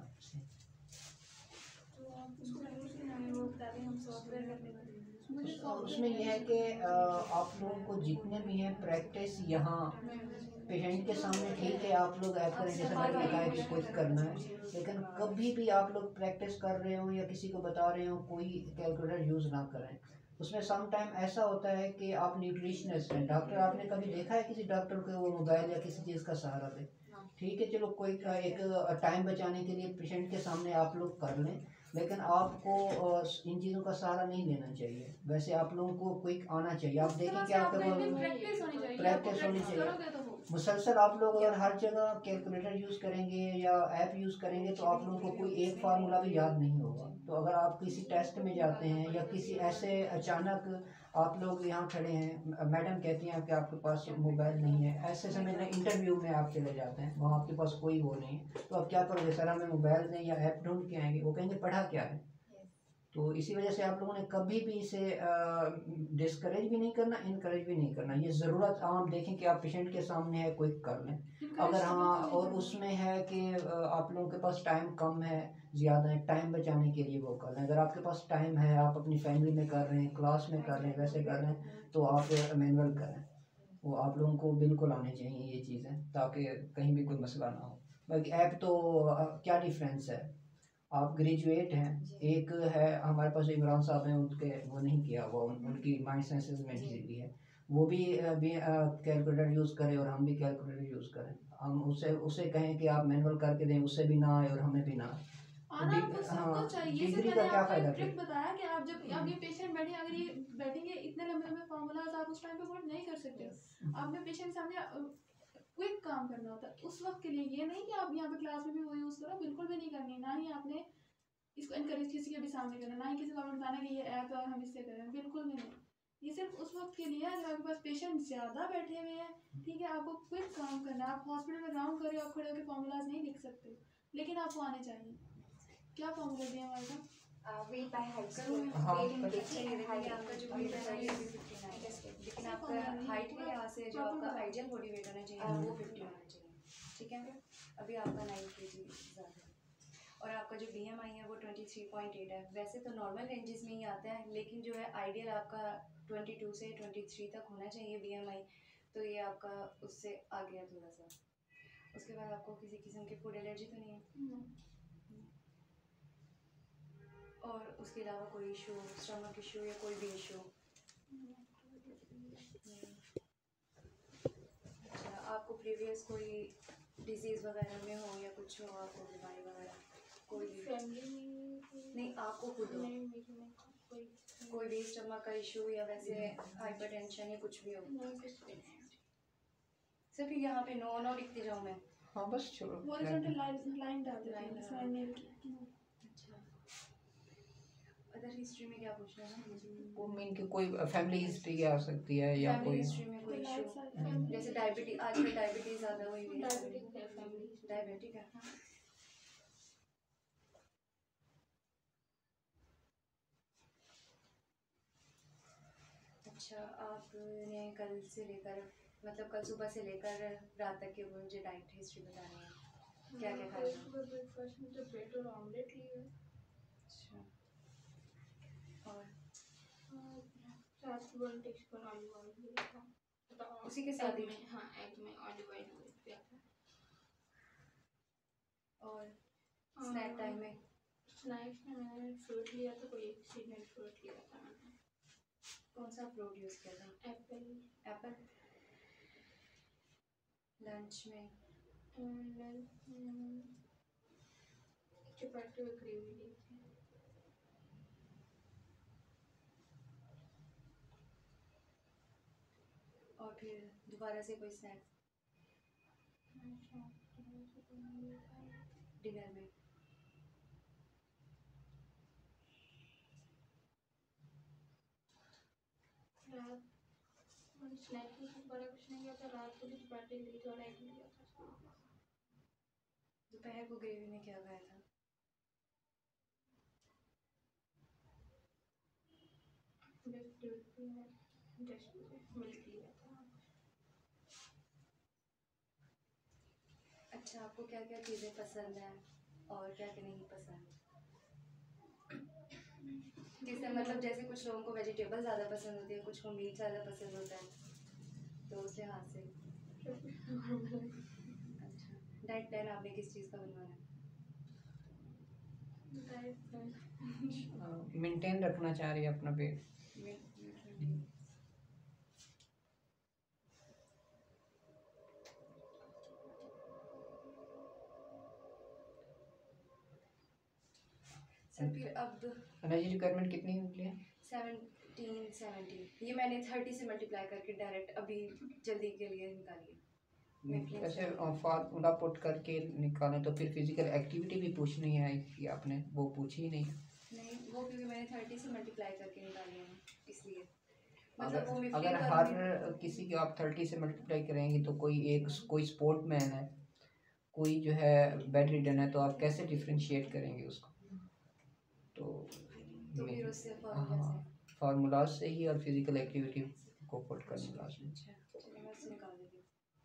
तो आप उसको डायरेक्ट नहीं वो बताते हैं हम सॉफ्टवेयर करने वाले मुझे उसमें यह है कि अ, आप लोगों को जितने भी हैं प्रैक्टिस यहाँ पेशेंट के सामने ठीक है आप लोग ऐप करें जैसे मैंने बताया कि कुछ करना है लेकिन कभी भी आप लोग प्रैक्टिस कर रहे हो या किसी को बता रहे हो कोई कैलकुलेटर यूज़ ना करें। उसमें सम टाइम ऐसा होता है कि आप न्यूट्रिशनिस्ट हैं डॉक्टर आपने कभी देखा है किसी डॉक्टर को वो मोबाइल या किसी चीज़ का सहारा दे ठीक है चलो कोई एक टाइम बचाने के लिए पेशेंट के सामने आप लोग कर लें लेकिन आपको इन चीज़ों का सहारा नहीं लेना चाहिए। वैसे आप लोगों को क्विक आना चाहिए। आप देखें कि आप प्रैक्टिस होनी चाहिए प्रैक्टिस होनी चाहिए करोगे तो हो। मुसलसल आप लोग अगर हर जगह कैलकुलेटर यूज़ करेंगे या ऐप यूज़ करेंगे तो आप लोगों को कोई एक फार्मूला भी याद नहीं होगा। तो अगर आप किसी टेस्ट में जाते हैं या किसी ऐसे अचानक आप लोग यहाँ खड़े हैं मैडम कहती हैं कि आपके पास मोबाइल नहीं है ऐसे समय में इंटरव्यू में आप चले जाते हैं वहाँ आपके पास कोई वो नहीं है तो आप क्या करोगे सर हमें मोबाइल दें या ऐप ढूंढ के आएंगे वो कहेंगे पढ़ा क्या है। तो इसी वजह से आप लोगों ने कभी भी इसे डिस्करेज भी नहीं करना इनकरेज भी नहीं करना। ये ज़रूरत आप देखें कि आप पेशेंट के सामने है क्विक कर लें अगर हाँ और उसमें है कि आप लोगों के पास टाइम कम है ज़्यादा है टाइम बचाने के लिए वो कर लें। अगर आपके पास टाइम है आप अपनी फैमिली में कर रहे हैं क्लास में कर रहे हैं वैसे कर रहे हैं तो आप मैनुअल करें वो आप लोगों को बिल्कुल आने चाहिए ये चीज़ें ताकि कहीं भी कोई मसला ना हो। बाकी ऐप तो क्या डिफरेंस है आप ग्रेजुएट हैं एक है हमारे पास इमरान साहब हैं उनके वो नहीं किया हुआ उन, उनकी माइंड सेंसेस में भी है वो भी भी कैलकुलेटर यूज़ करें और हम भी कैलकुलेटर यूज़ करें हम उससे उसे कहें कि आप मैनुअल करके दें उससे भी ना आए और हमें भी ना आए। आना आपको सबको चाहिए। डिग्री मैंने का क्या आपको फ़ायदा एक ट्रिक बताया कि आप जब अब ये पेशेंट बैठे अगर ये बैठेंगे इतने लंबे लंबे फार्मूलाज आप उस टाइम पे वर्ड नहीं कर सकते। आपने पेशेंट सामने क्विक काम करना होता है उस वक्त के लिए। ये नहीं कि आप यहाँ पे क्लास में भी वो यूज़ करो बिल्कुल भी नहीं करनी ना ही आपने इसको इनकरेज किसी के भी सामने करना ना ही किसी को आपने बताना कि ये ऐप है और हम इससे करें बिल्कुल भी नहीं। ये सिर्फ उस वक्त के लिए है जब आपके पास पेशेंट ज़्यादा बैठे हुए हैं ठीक है आपको क्विक काम करना है। आप हॉस्पिटल में राउंड कर रहे हो आप खड़े होकर फार्मूलाज नहीं लिख सकते लेकिन आपको आने चाहिए। क्या फार्मूला दिया हमारे पास वेट बाय हाइट करूँ हाँ, वेट देखिए हाइट आपका जो वेट है ये फिफ्टी नाइन लेकिन आपका हाइट के लिहाज से जो आपका आइडियल बॉडी वेट होना चाहिए वो फिफ्टी होना चाहिए ठीक है। अभी आपका नाइन के जी ज़्यादा है और आपका जो बी एम आई है वो ट्वेंटी थ्री पॉइंट एट है। वैसे तो नॉर्मल रेंजेस में ही आता है लेकिन जो है आइडियल आपका ट्वेंटी टू से ट्वेंटी थ्री तक होना चाहिए बी एम आई तो ये आपका उससे आ गया थोड़ा सा। उसके बाद आपको किसी किस्म की फूड एलर्जी तो नहीं है और उसके अलावा कोई इशू स्टमक इशू या कोई भी इशू। अच्छा आपको प्रीवियस कोई डिजीज़ वगैरह में हो या कुछ हो आपको बीमारी वगैरह कोई भी नहीं आपको खुद हो कोई भी स्टमक का इशू या वैसे हाइपरटेंशन या कुछ भी हो सिर्फ यहाँ पे नो नो लिखते जाऊँ मैं। हाँ बस छोड़ो हॉरिजॉन्टल लाइन डाल देते हैं। अदर हिस्ट्री में क्या पूछना है वो मीन कि कोई फैमिली हिस्ट्री आ सकती है या फैमिली कोई हिस्ट्री में कोई इशू जैसे डायबिटीज आजकल डायबिटीज ज़्यादा हुई हुई है डायबिटिक है। अच्छा, आपने कल से लेकर मतलब कल सुबह से लेकर रात तक के वो मुझे डाइट हिस्ट्री बतानी है, क्या क्या खाया था? सुबह ब्रेकफास्ट में तो ब्रेड और ऑमलेट लिया। अच्छा, और रात को वन टीस्पून ऑलिव ऑयल लिया था। उसी के साथ ही? में हाँ, एग में ऑलिव ऑयल लिया था। और स्नैक टाइम में? स्नैक्स में मैंने फ्रूट लिया था, कोई एक सीजनल फ्रूट लिया था मैंने। कौन सा फ्रूट यूज़ किया था? एप्पल। एप्पल। लंच में? लंच में चपाती और ग्रेवी ली थी। और फिर दोबारा से कोई स्नैक्स डिनर में? रात मैंने स्नैक में दोबारा कुछ नहीं किया था। रात को भी चपाती ली थी और एग लिया था। दोपहर को ग्रेवी में क्या खाया था? जस्ट दूध पिया, जस्ट मिल्क लिया था। अच्छा, आपको क्या क्या चीज़ें पसंद हैं और क्या क्या नहीं पसंद? जैसे मतलब जैसे कुछ लोगों को वेजिटेबल ज़्यादा पसंद होती है, कुछ को मीट ज़्यादा पसंद होता है, तो उस लिहाज से। अच्छा, डाइट प्लान आपने किस चीज़ का बनवाना है? मेंटेन रखना चाह रही है अपना वेट। सर फिर अब एनर्जी रिक्वायरमेंट कितनी निकली है? सेवनटीन सेवेंटी, ये मैंने थर्टी से मल्टीप्लाई करके डायरेक्ट अभी जल्दी के लिए निकाली है। ऐसे फार्मूला पुट करके निकालें तो फिर फिजिकल एक्टिविटी भी पूछनी है कि आपने वो पूछी ही नहीं। नहीं, वो क्योंकि मैंने थर्टी से मल्टीप्लाई करके निकाली है इसलिए। अगर मतलब वो मैं अगर feel हर करूँगी- किसी की आप थर्टी से मल्टीप्लाई करेंगी तो कोई एक कोई स्पोर्ट मैन है, कोई जो है बेड रिडन है, तो आप कैसे डिफ्रेंशिएट करेंगे उसको? तो तो फिर उससे फार्मूला हाँ, से फार्मूला से ही और फिजिकल एक्टिविटी को पुट करना लाजमी। अच्छा, चलिए मैं उससे निकाल देती हूँ।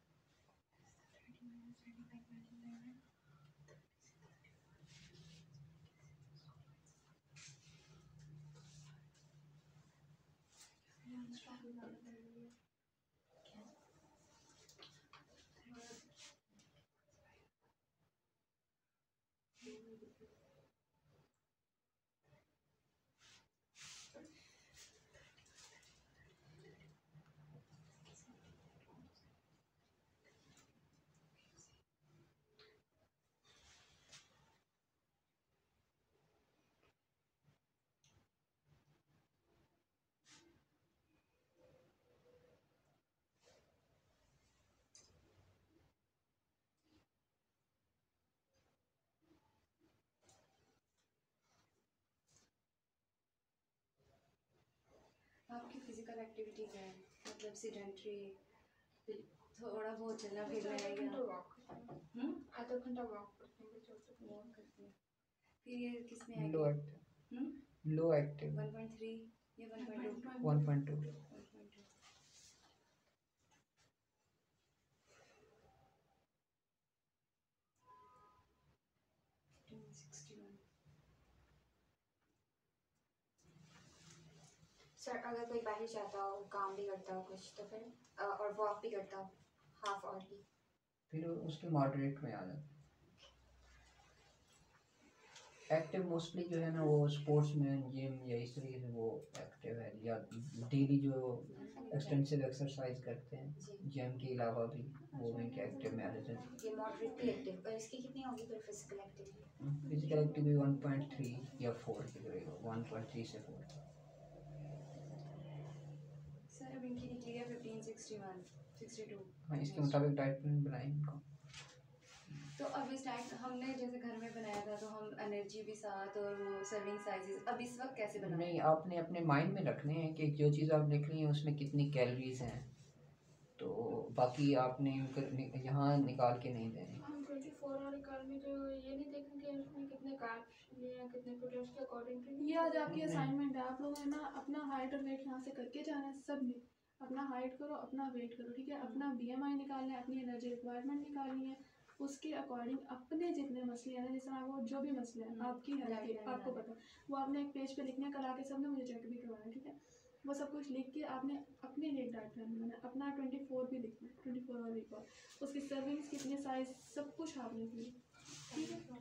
आपकी फिजिकल एक्टिविटी क्या है? मतलब सीडेंट्री, थोड़ा बहुत चलना फिरना है या हम्म आधा घंटा वॉक करते हैं, चलते वॉक करते हैं? फिर ये किसमें आएगी? Low active hmm low active one point three या one point two? One point two. One point two. Sixty one. Sir अगर कोई बाहर जाता हो, काम भी करता हो कुछ, तो फिर अ, और वॉक भी करता हो हाफ आवर की, फिर उसके मॉडरेट में आ जाता है। एक्टिव मोस्टली जो है ना वो स्पोर्ट्स में, जिम या इस तरीके से वो एक्टिव है, या डेली जो एक्सटेंसिव एक्सरसाइज करते हैं जिम के अलावा भी, वो इनके एक्टिव में आ जाते हैं। ये मॉडरेटली एक्टिव। और इसकी कितनी होगी फिर physical activity? Physical activity one point three या फोर की करेगा, वन पॉइंट थ्री से फोर। सर अब इनकी निकली है fifteen sixty one sixty two. हाँ, इसके मुताबिक डाइट प्लान बनाएं इनको। तो अब इस डाइट हमने जैसे घर में बनाया था तो हम एनर्जी भी साथ और वो सर्विंग साइजेस अब इस वक्त कैसे बनाएं? नहीं, आपने अपने माइंड में रखने हैं कि जो चीज़ आप लिख रही हैं उसमें कितनी कैलोरीज हैं, तो बाकी आपने यहाँ निकाल के नहीं देने। हम ट्वेंटी फोर आवर निकालने जो ये नहीं देखेंगे उसमें कितने कार्ब्स लिए हैं कितने प्रोटीन्स के अकॉर्डिंग टू ये आज आपकी असाइनमेंट है। आप लोगों ने ना अपना हाइट और वेट यहाँ से करके जाना है। सब ने अपना हाइट करो, अपना वेट करो, ठीक है। अपना बी एम आई निकालना है, अपनी एनर्जी रिक्वायरमेंट निकालनी है, उसके अकॉर्डिंग अपने जितने मसले हैं ना, जैसे आपको जो भी मसले हैं आपकी हेल्थ के आपको पता, वो आपने एक पेज पे लिखने कल आके सब ने मुझे चेक भी करवाया, ठीक है। वो सब कुछ लिख के आपने अपने लिए एक डाइट प्लान बनाना है। अपना ट्वेंटी फोर भी लिखना है, ट्वेंटी फोर आवर वीक, उसकी सर्विंग्स कितने साइज सब कुछ आप लिख लीजिए, ठीक है।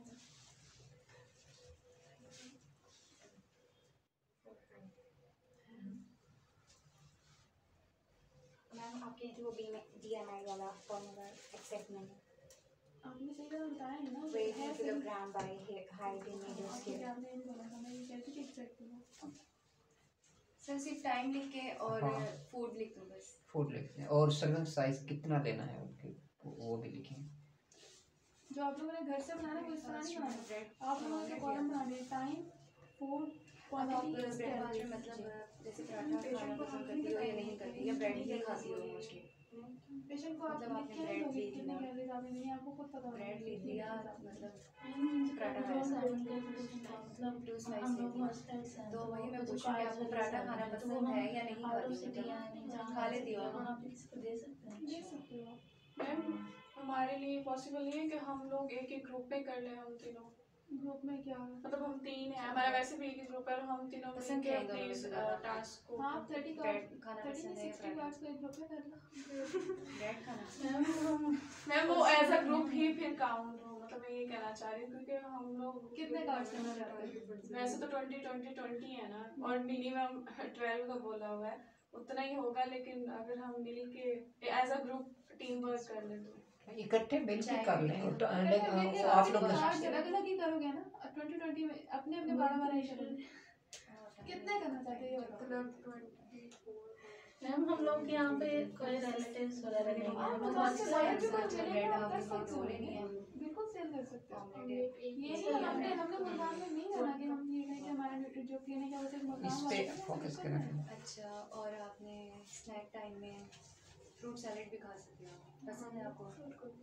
मैम आपके जो बी बी एम आई वाला फॉर्मूला एक्सेप्ट नहीं है। आपने सही तरह बताया है ना, वेट है इन सही। Kilogram by height in medium आपको स्केल। क्या आपने बोला था, मैं ये कहती थी एग्जैक्ट बोला। सर सिर्फ टाइम लिख के और हाँ। फूड लिख दो बस। फूड लिखते हैं और सर्विंग साइज कितना लेना है उनके वो भी लिखें। जो आप लोगों ने घर से बनाना है वो इस तरह नहीं बनाना। आप लोगों ने कॉलम बनाने हैं, टाइम, फूड, अब आप क्वांटिटी, ब्रेकफास्ट में मतलब जैसे पराठा खाना पसंद करती हो या नहीं करती या ब्रेड ही खाती हो मोस्टली। पेशेंट को आप मतलब आपने लिख के ब्रेड दोगे ले कितने लिया। कैलोरीज आपने देनी है, आपको खुद पता होगा। ब्रेड ले लिया मतलब पराठा खाया टू स्लाइस। तो वही मैं पूछ रही हूँ आपको पराठा खाना पसंद है या नहीं खाती हो, मतलब खा लेती हो आप? दे सकते हो आप। मैम हमारे लिए पॉसिबल नहीं है कि हम लोग एक एक ग्रुप में कर लें हम तीनों। ग्रुप में क्या है? मतलब हम तीन हैं, हमारा वैसे भी एक ही ग्रुप है और हम तीनों पसंद मिलके है अपने दोनों इस में से ज़्यादा? टास्क को हाँ, थर्टी का ब्रेड खाना थर्टी पसंद से है या सिक्सटी पराठा? कार्ड्स का एक ग्रुप है करना। ब्रेड खाना। मैम मैम वो एज अ ग्रुप ही फिर काउंट हो, मतलब मैं ये कहना चाह रही हूँ क्योंकि हम लोग कितने कार्ड्स करना चाहते हैं? वैसे तो ट्वेंटी ट्वेंटी ट्वेंटी है ना और मिनिमम ट्वेल्व का बोला हुआ है, उतना ही होगा। लेकिन अगर हम मिल के as a group team work कर ले तो इकट्ठे मिल के कर लें और तो आप आप लोग कार्ड्स अलग अलग ही करोगे ना, ट्वेंटी ट्वेंटी में अपने अपने बारह बारह ही करोगे। कितने करना चाहते हैं ये बताओ? मैम हम लोग यहाँ पे कोई रिलेटिव्स वगैरह नहीं है, आप हम तो आपसे बस बाहर जो कोई ब्रेड मिलेगा आप आप कर लोग सकते हो, लेनी है। बिल्कुल सेल कर सकते हो। ऑमलेट ये नहीं हमने हमने मुल्तान में नहीं जाना कि हम ये कहें कि हमारा जो क्लिनिक है वो सिर्फ मुल्तान इस वाला पे है, फोकस बिल्कुल करें। नहीं। अच्छा, और आपने स्नैक टाइम में फ्रूट सैलेड भी खा सकते हो, पसंद है आपको?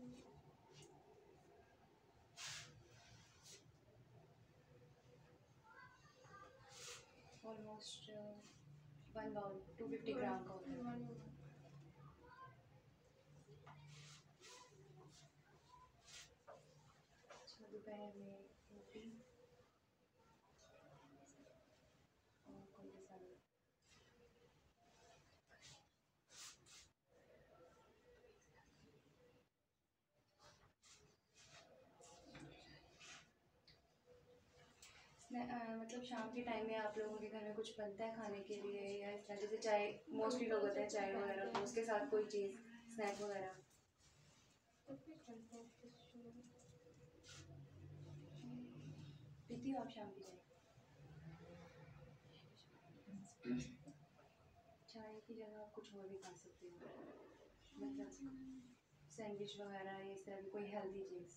Almost one bowl two fifty gram का होता है। अच्छा, दोपहर में रोटी और कोई भी सैलेड। स्नै- अ, मतलब शाम के टाइम में आप लोगों के घर में कुछ बनता है खाने के लिए या इस तरह, जैसे चाय मोस्टली लोग होते हैं चाय वगैरह, तो उसके साथ कोई चीज़ स्नैक वगैरह पीती हो आप शाम की चाय? चाय की जगह आप कुछ और भी खा सकते हो, मतलब सैंडविच वगैरह या इस तरह की कोई हेल्दी चीज़।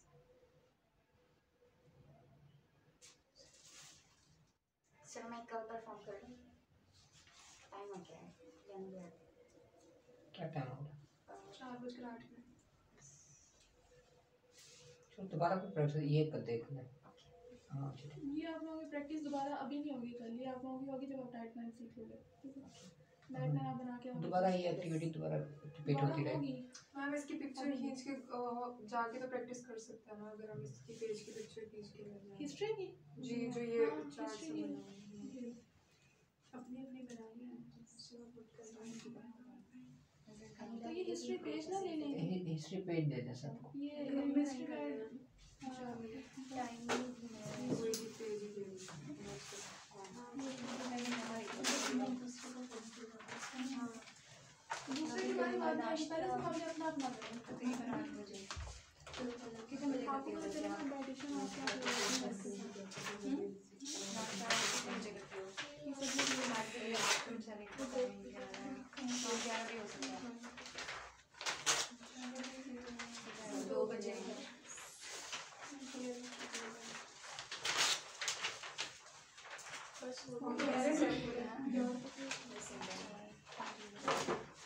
सर मैं कल परफॉर्म कर लूँ, टाइम हो गया है यानी यार क्या टाइम हो रहा चार बजकर आठ मिनट। है? दोबारा को प्रैक्टिस ये कर देख लें। हाँ ठीक है। ये आप लोगों की प्रैक्टिस दोबारा अभी नहीं होगी, कल ये आप लोगों की होगी जब आप डाइट प्लान सीख लोगे, ठीक है। डाइट प्लान आप बना के आओगे। दोबारा ये एक्टिविटी दोबारा रिपीट दोबारा होती रहेगी। होगी। मैम इसकी पिक्चर खींच के अ, जाके तो प्रैक्टिस कर सकते हैं ना, अगर हम इसकी पेज की पिक्चर खींच के ले जाएं। हिस्ट्री की जी जो ये हाँ, चार्ट history से की। बना हुआ है। जी। अपनी अपनी बनाई है तो ये हिस्ट्री पेज ना ले लेंगे। हिस्ट्री पेज दे दें सबको। ये हिस्ट्री में हाँ, कोई भी पेज ही ले लो। दूसरे के बारे में बात नहीं, पहले से हमने अपना अपना करें। तकरीबन आठ बजे कितने बजे का आपको पता पेपर चलेगा है? डाइटिशियन आपका नाश्ता कितने बजे करते हो? आठ बजे फ्रूट सैलेड का टाइम ग्यारह तो ग्यारह भी हो सकता है। दो बजे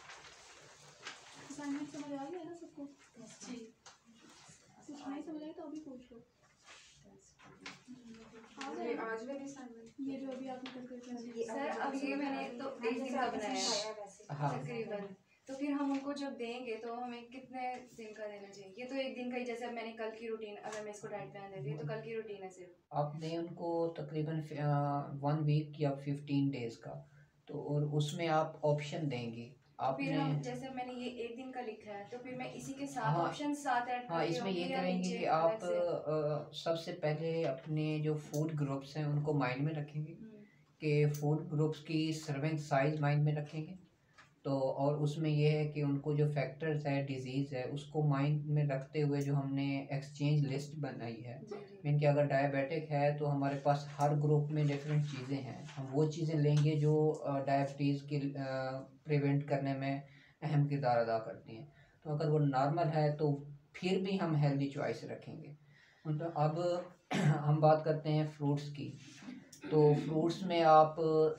असाइनमेंट समझ आ गया ना सबको? जी। कुछ नहीं समझ आया तो अभी पूछ लो। ये आज वाली assignment ये जो अभी आपने कैलकुलेशन दी सर अब ये मैंने तो एक दिन का बनाया है हाँ तकरीबन, तो फिर हम उनको जब देंगे तो हमें कितने दिन का देना चाहिए? ये तो एक दिन का ही, जैसे अब मैंने कल की रूटीन, अगर मैं इसको डाइट प्लान देती हूँ तो कल की रूटीन है सिर्फ। आप दें उनको तकरीबन वन वीक या फिफ्टीन डेज का, तो और उसमें आप ऑप्शन देंगे फिर आपने। हम जैसे मैंने ये एक दिन का लिखा है तो फिर मैं इसी के साथ हाँ, ऑप्शन साथ ऐड हाँ इसमें ये करेंगे कि आप अ, सबसे पहले अपने जो फूड ग्रुप्स हैं उनको माइंड में रखेंगे कि फूड ग्रुप्स की सर्विंग साइज माइंड में रखेंगे। तो और उसमें ये है कि उनको जो फैक्टर्स है डिजीज़ है उसको माइंड में रखते हुए जो हमने एक्सचेंज लिस्ट बनाई है, मीन कि अगर डायबिटिक है तो हमारे पास हर ग्रुप में डिफरेंट चीज़ें हैं, हम वो चीज़ें लेंगे जो डायबिटीज़ के प्रिवेंट करने में अहम किरदार अदा करती हैं। तो अगर वो नॉर्मल है तो फिर भी हम हेल्दी चॉइस रखेंगे। तो अब हम बात करते हैं फ्रूट्स की। तो फ्रूट्स में आप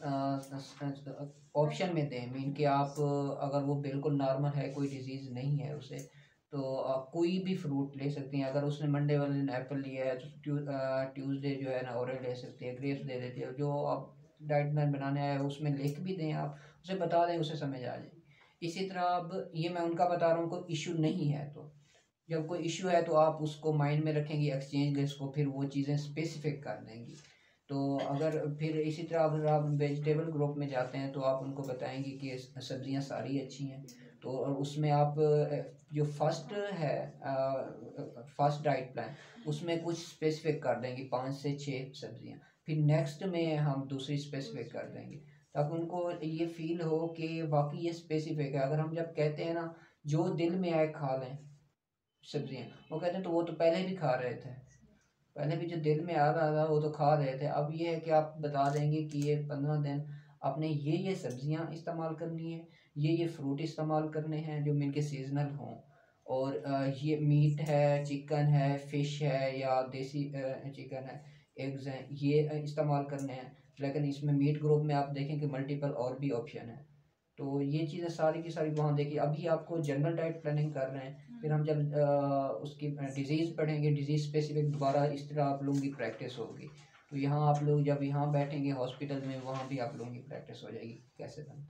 ऑप्शन में दें, मीन कि आप अगर वो बिल्कुल नॉर्मल है, कोई डिजीज़ नहीं है उसे, तो आप कोई भी फ्रूट ले सकती हैं। अगर उसने मंडे वाले दिन एप्पल लिया है तो ट्यू ट्यूसडे जो है ना ऑरेंज ले सकती है, ग्रेप्स दे देती है। जो आप डाइट प्लान बनाने आए उसमें लिख भी दें, आप उसे बता दें, उसे समझ आ जाए। इसी तरह अब ये मैं उनका बता रहा हूँ, कोई इशू नहीं है तो जब कोई इशू है तो आप उसको माइंड में रखेंगी एक्सचेंज लिस्ट को, फिर वो चीज़ें स्पेसिफिक कर देंगी। तो अगर फिर इसी तरह अगर आप वेजिटेबल ग्रुप में जाते हैं तो आप उनको बताएंगे कि सब्जियां सारी अच्छी हैं। तो और उसमें आप जो फर्स्ट है फर्स्ट डाइट प्लान उसमें कुछ स्पेसिफिक कर देंगे, पाँच से छः सब्जियां। फिर नेक्स्ट में हम दूसरी स्पेसिफिक कर देंगे ताकि उनको ये फील हो कि वाकई ये स्पेसिफिक है। अगर हम जब कहते हैं ना जो दिल में आए खा लें सब्जियां, वो कहते हैं तो वो तो पहले भी खा रहे थे, पहले भी जो दिल में आ रहा था वो तो खा रहे थे। अब ये है कि आप बता देंगे कि ये पंद्रह दिन आपने ये ये सब्जियां इस्तेमाल करनी है, ये ये फ्रूट इस्तेमाल करने हैं जो मिलके सीजनल हों, और ये मीट है, चिकन है, फ़िश है या देसी चिकन है, एग्स हैं, ये इस्तेमाल करने हैं। लेकिन इसमें मीट ग्रुप में आप देखें कि मल्टीपल और भी ऑप्शन है। तो ये चीज़ें सारी की सारी वहाँ देखिए। अभी आपको जनरल डाइट प्लानिंग कर रहे हैं, फिर हम जब आ, उसकी डिजीज़ पढ़ेंगे, डिजीज़ स्पेसिफिक दोबारा इस तरह आप लोगों की प्रैक्टिस होगी। तो यहाँ आप लोग जब यहाँ बैठेंगे हॉस्पिटल में, वहाँ भी आप लोगों की प्रैक्टिस हो जाएगी कैसे बनते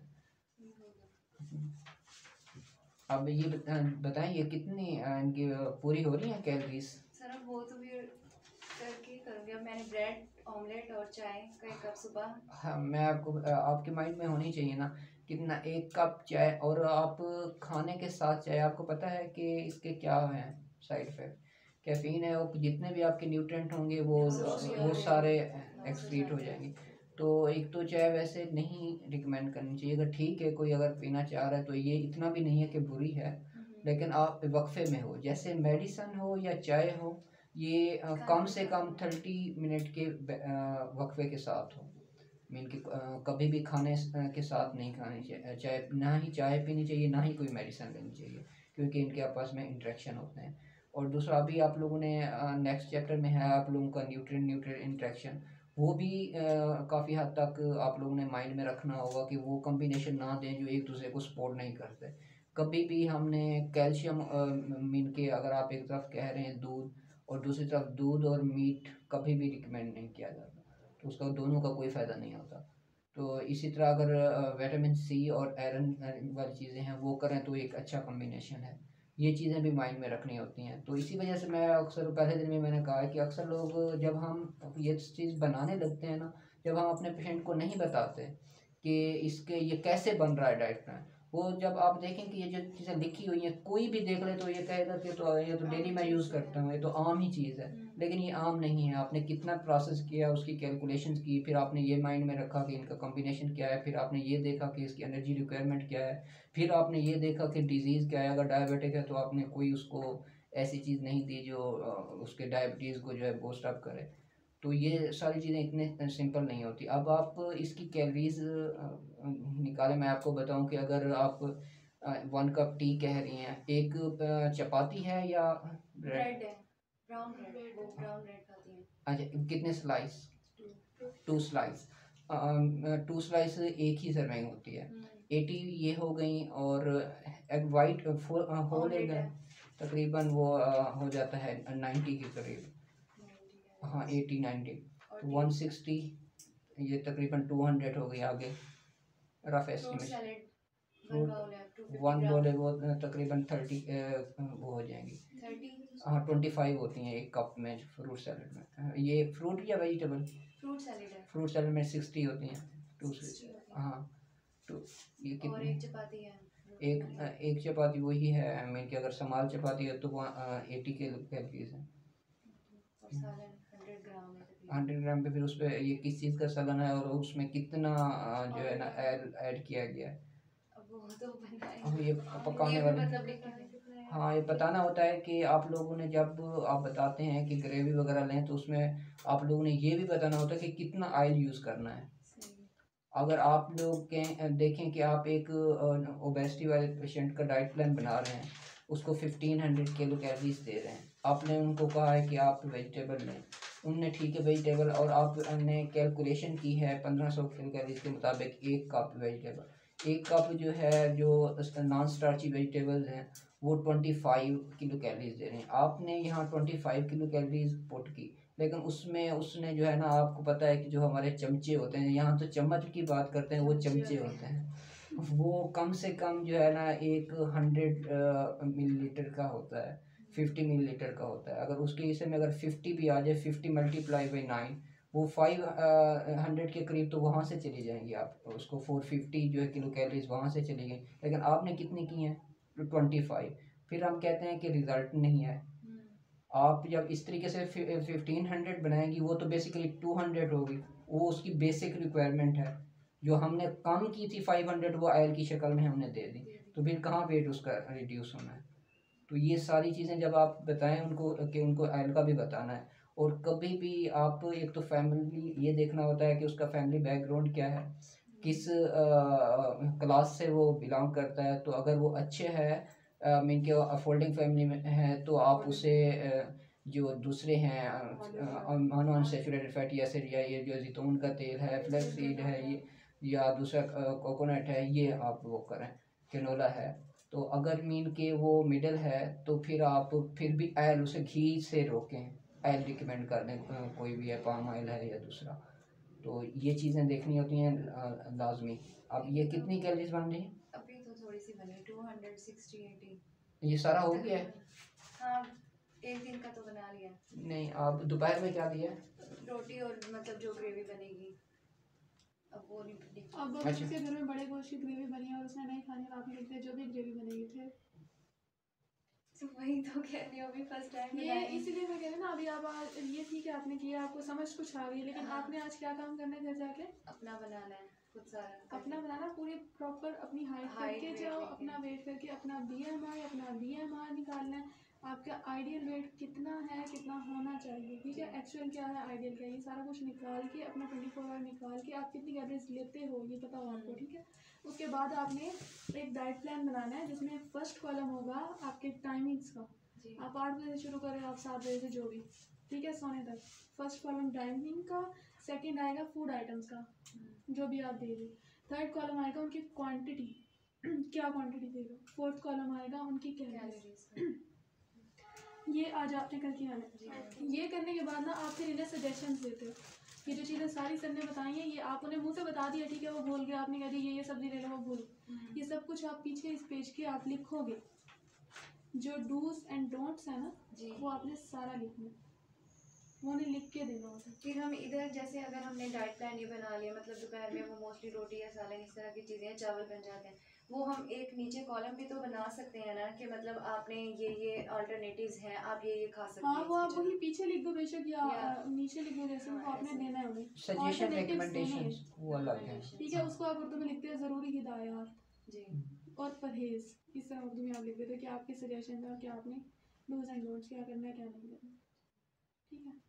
हैं। अब ये बताएं ये कितनी इनकी पूरी हो रही है कैलोरीज? सर अब वो तो फिर करके करूँगी। अब मैंने ब्रेड ऑमलेट और चाय का एक कप सुबह। हाँ, मैं आपको आपके माइंड में होनी चाहिए ना कितना, एक कप चाय। और आप खाने के साथ चाय, आपको पता है कि इसके क्या हैं साइड इफ़ेक्ट? कैफीन है, वो जितने भी आपके न्यूट्रिएंट होंगे वो वो सारे एक्सक्रीट हो जाएंगे। तो एक तो चाय वैसे नहीं रिकमेंड करनी चाहिए। अगर ठीक है कोई अगर पीना चाह रहा है तो ये इतना भी नहीं है कि बुरी है, लेकिन आप वक्फे में हो, जैसे मेडिसन हो या चाय हो, ये आ, कम से कम थर्टी मिनट के वक्फे के साथ हो। मीन कि कभी भी खाने के साथ नहीं खानी चाहिए चाय, ना ही चाय पीनी चाहिए, ना ही कोई मेडिसिन लेनी चाहिए, क्योंकि इनके आपस में इंटरेक्शन होते हैं। और दूसरा अभी आप लोगों ने नेक्स्ट चैप्टर में है आप लोगों का न्यूट्रिएंट न्यूट्रिएंट इंटरेक्शन, वो भी काफ़ी हद तक आप लोगों ने माइंड में रखना होगा कि वो कम्बिनेशन ना दें जो एक दूसरे को सपोर्ट नहीं करते। कभी भी हमने कैल्शियम मीन के अगर आप एक तरफ कह रहे हैं दूध और दूसरी तरफ दूध और मीट कभी भी रिकमेंड नहीं किया जाता, तो उसका दोनों का कोई फ़ायदा नहीं होता। तो इसी तरह अगर विटामिन सी और आयरन वाली चीज़ें हैं वो करें तो एक अच्छा कॉम्बिनेशन है। ये चीज़ें भी माइंड में रखनी होती हैं। तो इसी वजह से मैं अक्सर पहले दिन में मैंने कहा कि अक्सर लोग जब हम ये चीज़ बनाने लगते हैं ना, जब हम अपने पेशेंट को नहीं बताते कि इसके ये कैसे बन रहा है डाइट प्लान, वो जब आप देखें कि ये जो चीज़ें लिखी हुई हैं कोई भी देख ले तो ये कहेगा कि तो ये तो डेली मैं यूज़ करता हूँ, ये तो आम ही चीज़ है। लेकिन ये आम नहीं है। आपने कितना प्रोसेस किया, उसकी कैलकुलेशंस की, फिर आपने ये माइंड में रखा कि इनका कॉम्बिनेशन क्या है, फिर आपने ये देखा कि इसकी एनर्जी रिक्वायरमेंट क्या है, फिर आपने ये देखा कि डिजीज़ क्या है। अगर डायबिटिक है तो आपने कोई उसको ऐसी चीज़ नहीं दी जो उसके डायबिटीज़ को जो है बूस्ट अप करे। तो ये सारी चीज़ें इतने सिंपल नहीं होती। अब आप इसकी कैलोरीज निकालें। मैं आपको बताऊं कि अगर आप वन कप टी कह रही हैं, एक चपाती है या ब्रेड है, ब्राउन ब्रेड, वो ब्राउन ब्रेड खाती हैं। अच्छा, कितने slice? Two slice. Two slice एक ही सर्विंग होती है। एटी ये हो गई, और एग वाइट होल एग तकरीबन वो हो जाता है नाइन्टी के करीब। हाँ एटी नाइन्टी, और तो वन सिक्सटी, ये तकरीबन टू हंड्रेड हो गई आगे rough fruit estimation. Salad fruit one bowl है टू फिफ्टी वन ग्राम बोले वो तकरीबन थर्टी वो हो जाएंगी, थर्टी हाँ ट्वेंटी फाइव होती हैं एक कप में फ्रूट सैलेड में। ये फ्रूट या वेजिटेबल? फ्रूट सैलेड है फ्रूट सैलेड में सिक्सटी होती हैं टू सिक्सटी होती है। हाँ। तो ये और कितने एक चपाती है एक एक चपाती वही है, आई मीन कि अगर समाल चपाती है तो वहाँ एटी के कैलोरीज है। और सालन हंड्रेड ग्राम है तकरीबन। हंड्रेड ग्राम पे फिर उस पर ये किस चीज़ का सालन है और उसमें कितना अ, जो है ना ऐड किया गया है, अब वो तो बनाए हम ये पकाने ये भी वाले। मतलब लिखा है। हाँ ये बताना होता है कि आप लोगों ने जब आप बताते हैं कि ग्रेवी वगैरह लें तो उसमें आप लोगों ने ये भी बताना होता है कि कितना ऑयल यूज़ करना है। सही। अगर आप लोग के देखें कि आप एक ओबेसिटी वाले पेशेंट का डाइट प्लान बना रहे हैं, उसको फिफ्टीन हंड्रेड किलो कैलोरीज दे रहे हैं, आपने उनको कहा है कि आप वेजिटेबल लें, उनने ठीक है वेजिटेबल, और आपने कैलकुलेशन की है पंद्रह सौ किलो कैलोरीज के मुताबिक एक कप वेजिटेबल, एक कप जो है जो नॉन स्टार्ची वेजिटेबल्स हैं वो ट्वेंटी फाइव किलो कैलोरीज दे रहे हैं। आपने यहाँ twenty five kilo calories put की, लेकिन उसमें उसने जो है ना, आपको पता है कि जो हमारे चमचे होते हैं, यहाँ तो चम्मच की बात करते हैं, वो चमचे होते हैं, वो कम से कम जो है ना एक हंड्रेड मिलीलीटर का होता है, फिफ्टी मिलीलीटर का होता है। अगर उसके हिस्से में अगर फिफ्टी भी आ जाए, फिफ्टी मल्टीप्लाई बाई नाइन, वो फाइव हंड्रेड के करीब तो वहाँ से चली जाएंगी, आप उसको फोर फिफ्टी जो है किलो कैलोरीज वहाँ से चली गई, लेकिन आपने कितनी की हैं? Twenty five. फिर हम कहते हैं कि रिज़ल्ट नहीं है। आप जब इस तरीके से फिफ्टीन हंड्रेड बनाएंगी, वो तो बेसिकली टू हंड्रेड होगी, वो उसकी बेसिक रिक्वायरमेंट है। जो हमने कम की थी फाइव हंड्रेड, वो ऑयल की शक्ल में हमने दे दी, तो फिर कहाँ वेट उसका रिड्यूस होना है। तो ये सारी चीज़ें जब आप बताएं उनको कि उनको ऑयल का भी बताना है, और कभी भी आप एक तो फैमिली ये देखना होता है कि उसका फैमिली बैकग्राउंड क्या है, किस क्लास से वो बिलोंग करता है। तो अगर वो अच्छे है मीन के अफोर्डिंग फैमिली में है, तो आप उसे uh, जो दूसरे हैं अन अनसैचुरेटेड फैटी एसिड या ये जो जैतून का तेल है, फ्लैक्स सीड है, ये या दूसरा कोकोनट है, ये आप वो करें, कैनोला है। तो अगर मीन के वो मिडल है तो फिर आप फिर भी ऑयल उसे घी से रोकें, ऑयल रिकमेंड कर दें, कोई भी है, पाम ऑयल है या दूसरा। तो ये चीज़ें देखनी होती हैं लाजमी। अब ये कितनी कैलोरीज बन रही है? अभी तो थोड़ी सी बनी टू हंड्रेड सिक्सटी एटी। ये सारा हो गया है? हाँ एक दिन का तो बना लिया। नहीं, आप दोपहर में क्या दिया? रोटी और मतलब जो ग्रेवी बनेगी अब वो नहीं बनेगी। अब अच्छा। उसके घर में बड़े गोश्त की ग्रेवी बनी है और उसने नहीं खानी, और आपने लिख दिया जो भी ग्रेवी बनेगी फिर। तो वही तो कह रही हूँ, अभी फर्स्ट टाइम ये इसीलिए मैं कह रही हूँ ना, अभी आप आज ये ठीक है आपने किया, आपको समझ कुछ आ गई, लेकिन हाँ। आपने आज क्या काम करना है घर जाके? अपना बनाना है खुद सारा। अपना बनाना, पूरी प्रॉपर अपनी हाइट Height, करके weight जाओ, लेके। अपना वेट करके अपना बीएमआई अपना बीएमआर निकालना है, आपका आइडियल वेट कितना है, कितना होना चाहिए, ठीक है, एक्चुअल क्या है, आइडियल क्या है, ये सारा कुछ निकाल के अपना ट्वेंटी फोर आवर निकाल के आप कितनी कैलोरीज लेते हो ये पता हो आपको, ठीक है। उसके बाद आपने एक डाइट प्लान बनाना है जिसमें फर्स्ट कॉलम होगा आपके टाइमिंग्स का, आप आठ बजे से शुरू करें, आप सात बजे से जो भी, ठीक है, सोने तक। फर्स्ट कॉलम टाइमिंग का, सेकंड आएगा फूड आइटम्स का जो भी आप दे रहे, थर्ड कॉलम आएगा उनकी क्वांटिटी क्या क्वांटिटी दे रहे, फोर्थ कॉलम आएगा उनकी कैलोरीज। ये आज आपने कल किया है। ये करने के बाद ना आप फिर इन्हें सजेशंस देते हो, ये जो चीज़ें सारी सर ने बताई हैं ये आप उन्हें मुंह से बता दिया, ठीक है, वो भूल गया, आपने कह दी ये ये सब्जी ले लो, वो भूल, ये सब कुछ आप पीछे इस पेज के आप लिखोगे, जो डूज एंड डोंट्स है ना जी। वो आपने सारा लिखना, वो उन्हें लिख के देना होता है। फिर हम इधर जैसे अगर हमने डाइट प्लान ये बना लिया, मतलब दोपहर में वो मोस्टली रोटी या सालन इस तरह की चीज़ें, चावल बन जाते हैं, वो हम एक नीचे कॉलम भी तो बना सकते हैं ना कि मतलब आपने ये ये अल्टरनेटिव्स हैं, आप ये ये खा सकते हैं। हाँ वो आप इसकी वही पीछे लिख दो बेशक, या या- अ, नीचे लिख दो, जैसे हाँ, उनको आपने ऐसे। देना है उन्हें सजेशन Alternatives रिकमेंडेशंस वो अलग है। ठीक है, उसको आप उर्दू में लिखते हैं ज़रूरी हिदायत जी। और परहेज़, इस तरह उर्दू में आप लिख देते हो कि आपके सजेशन है और क्या आपने डूज एंड डोंट्स क्या करना है क्या नहीं करना, ठीक है।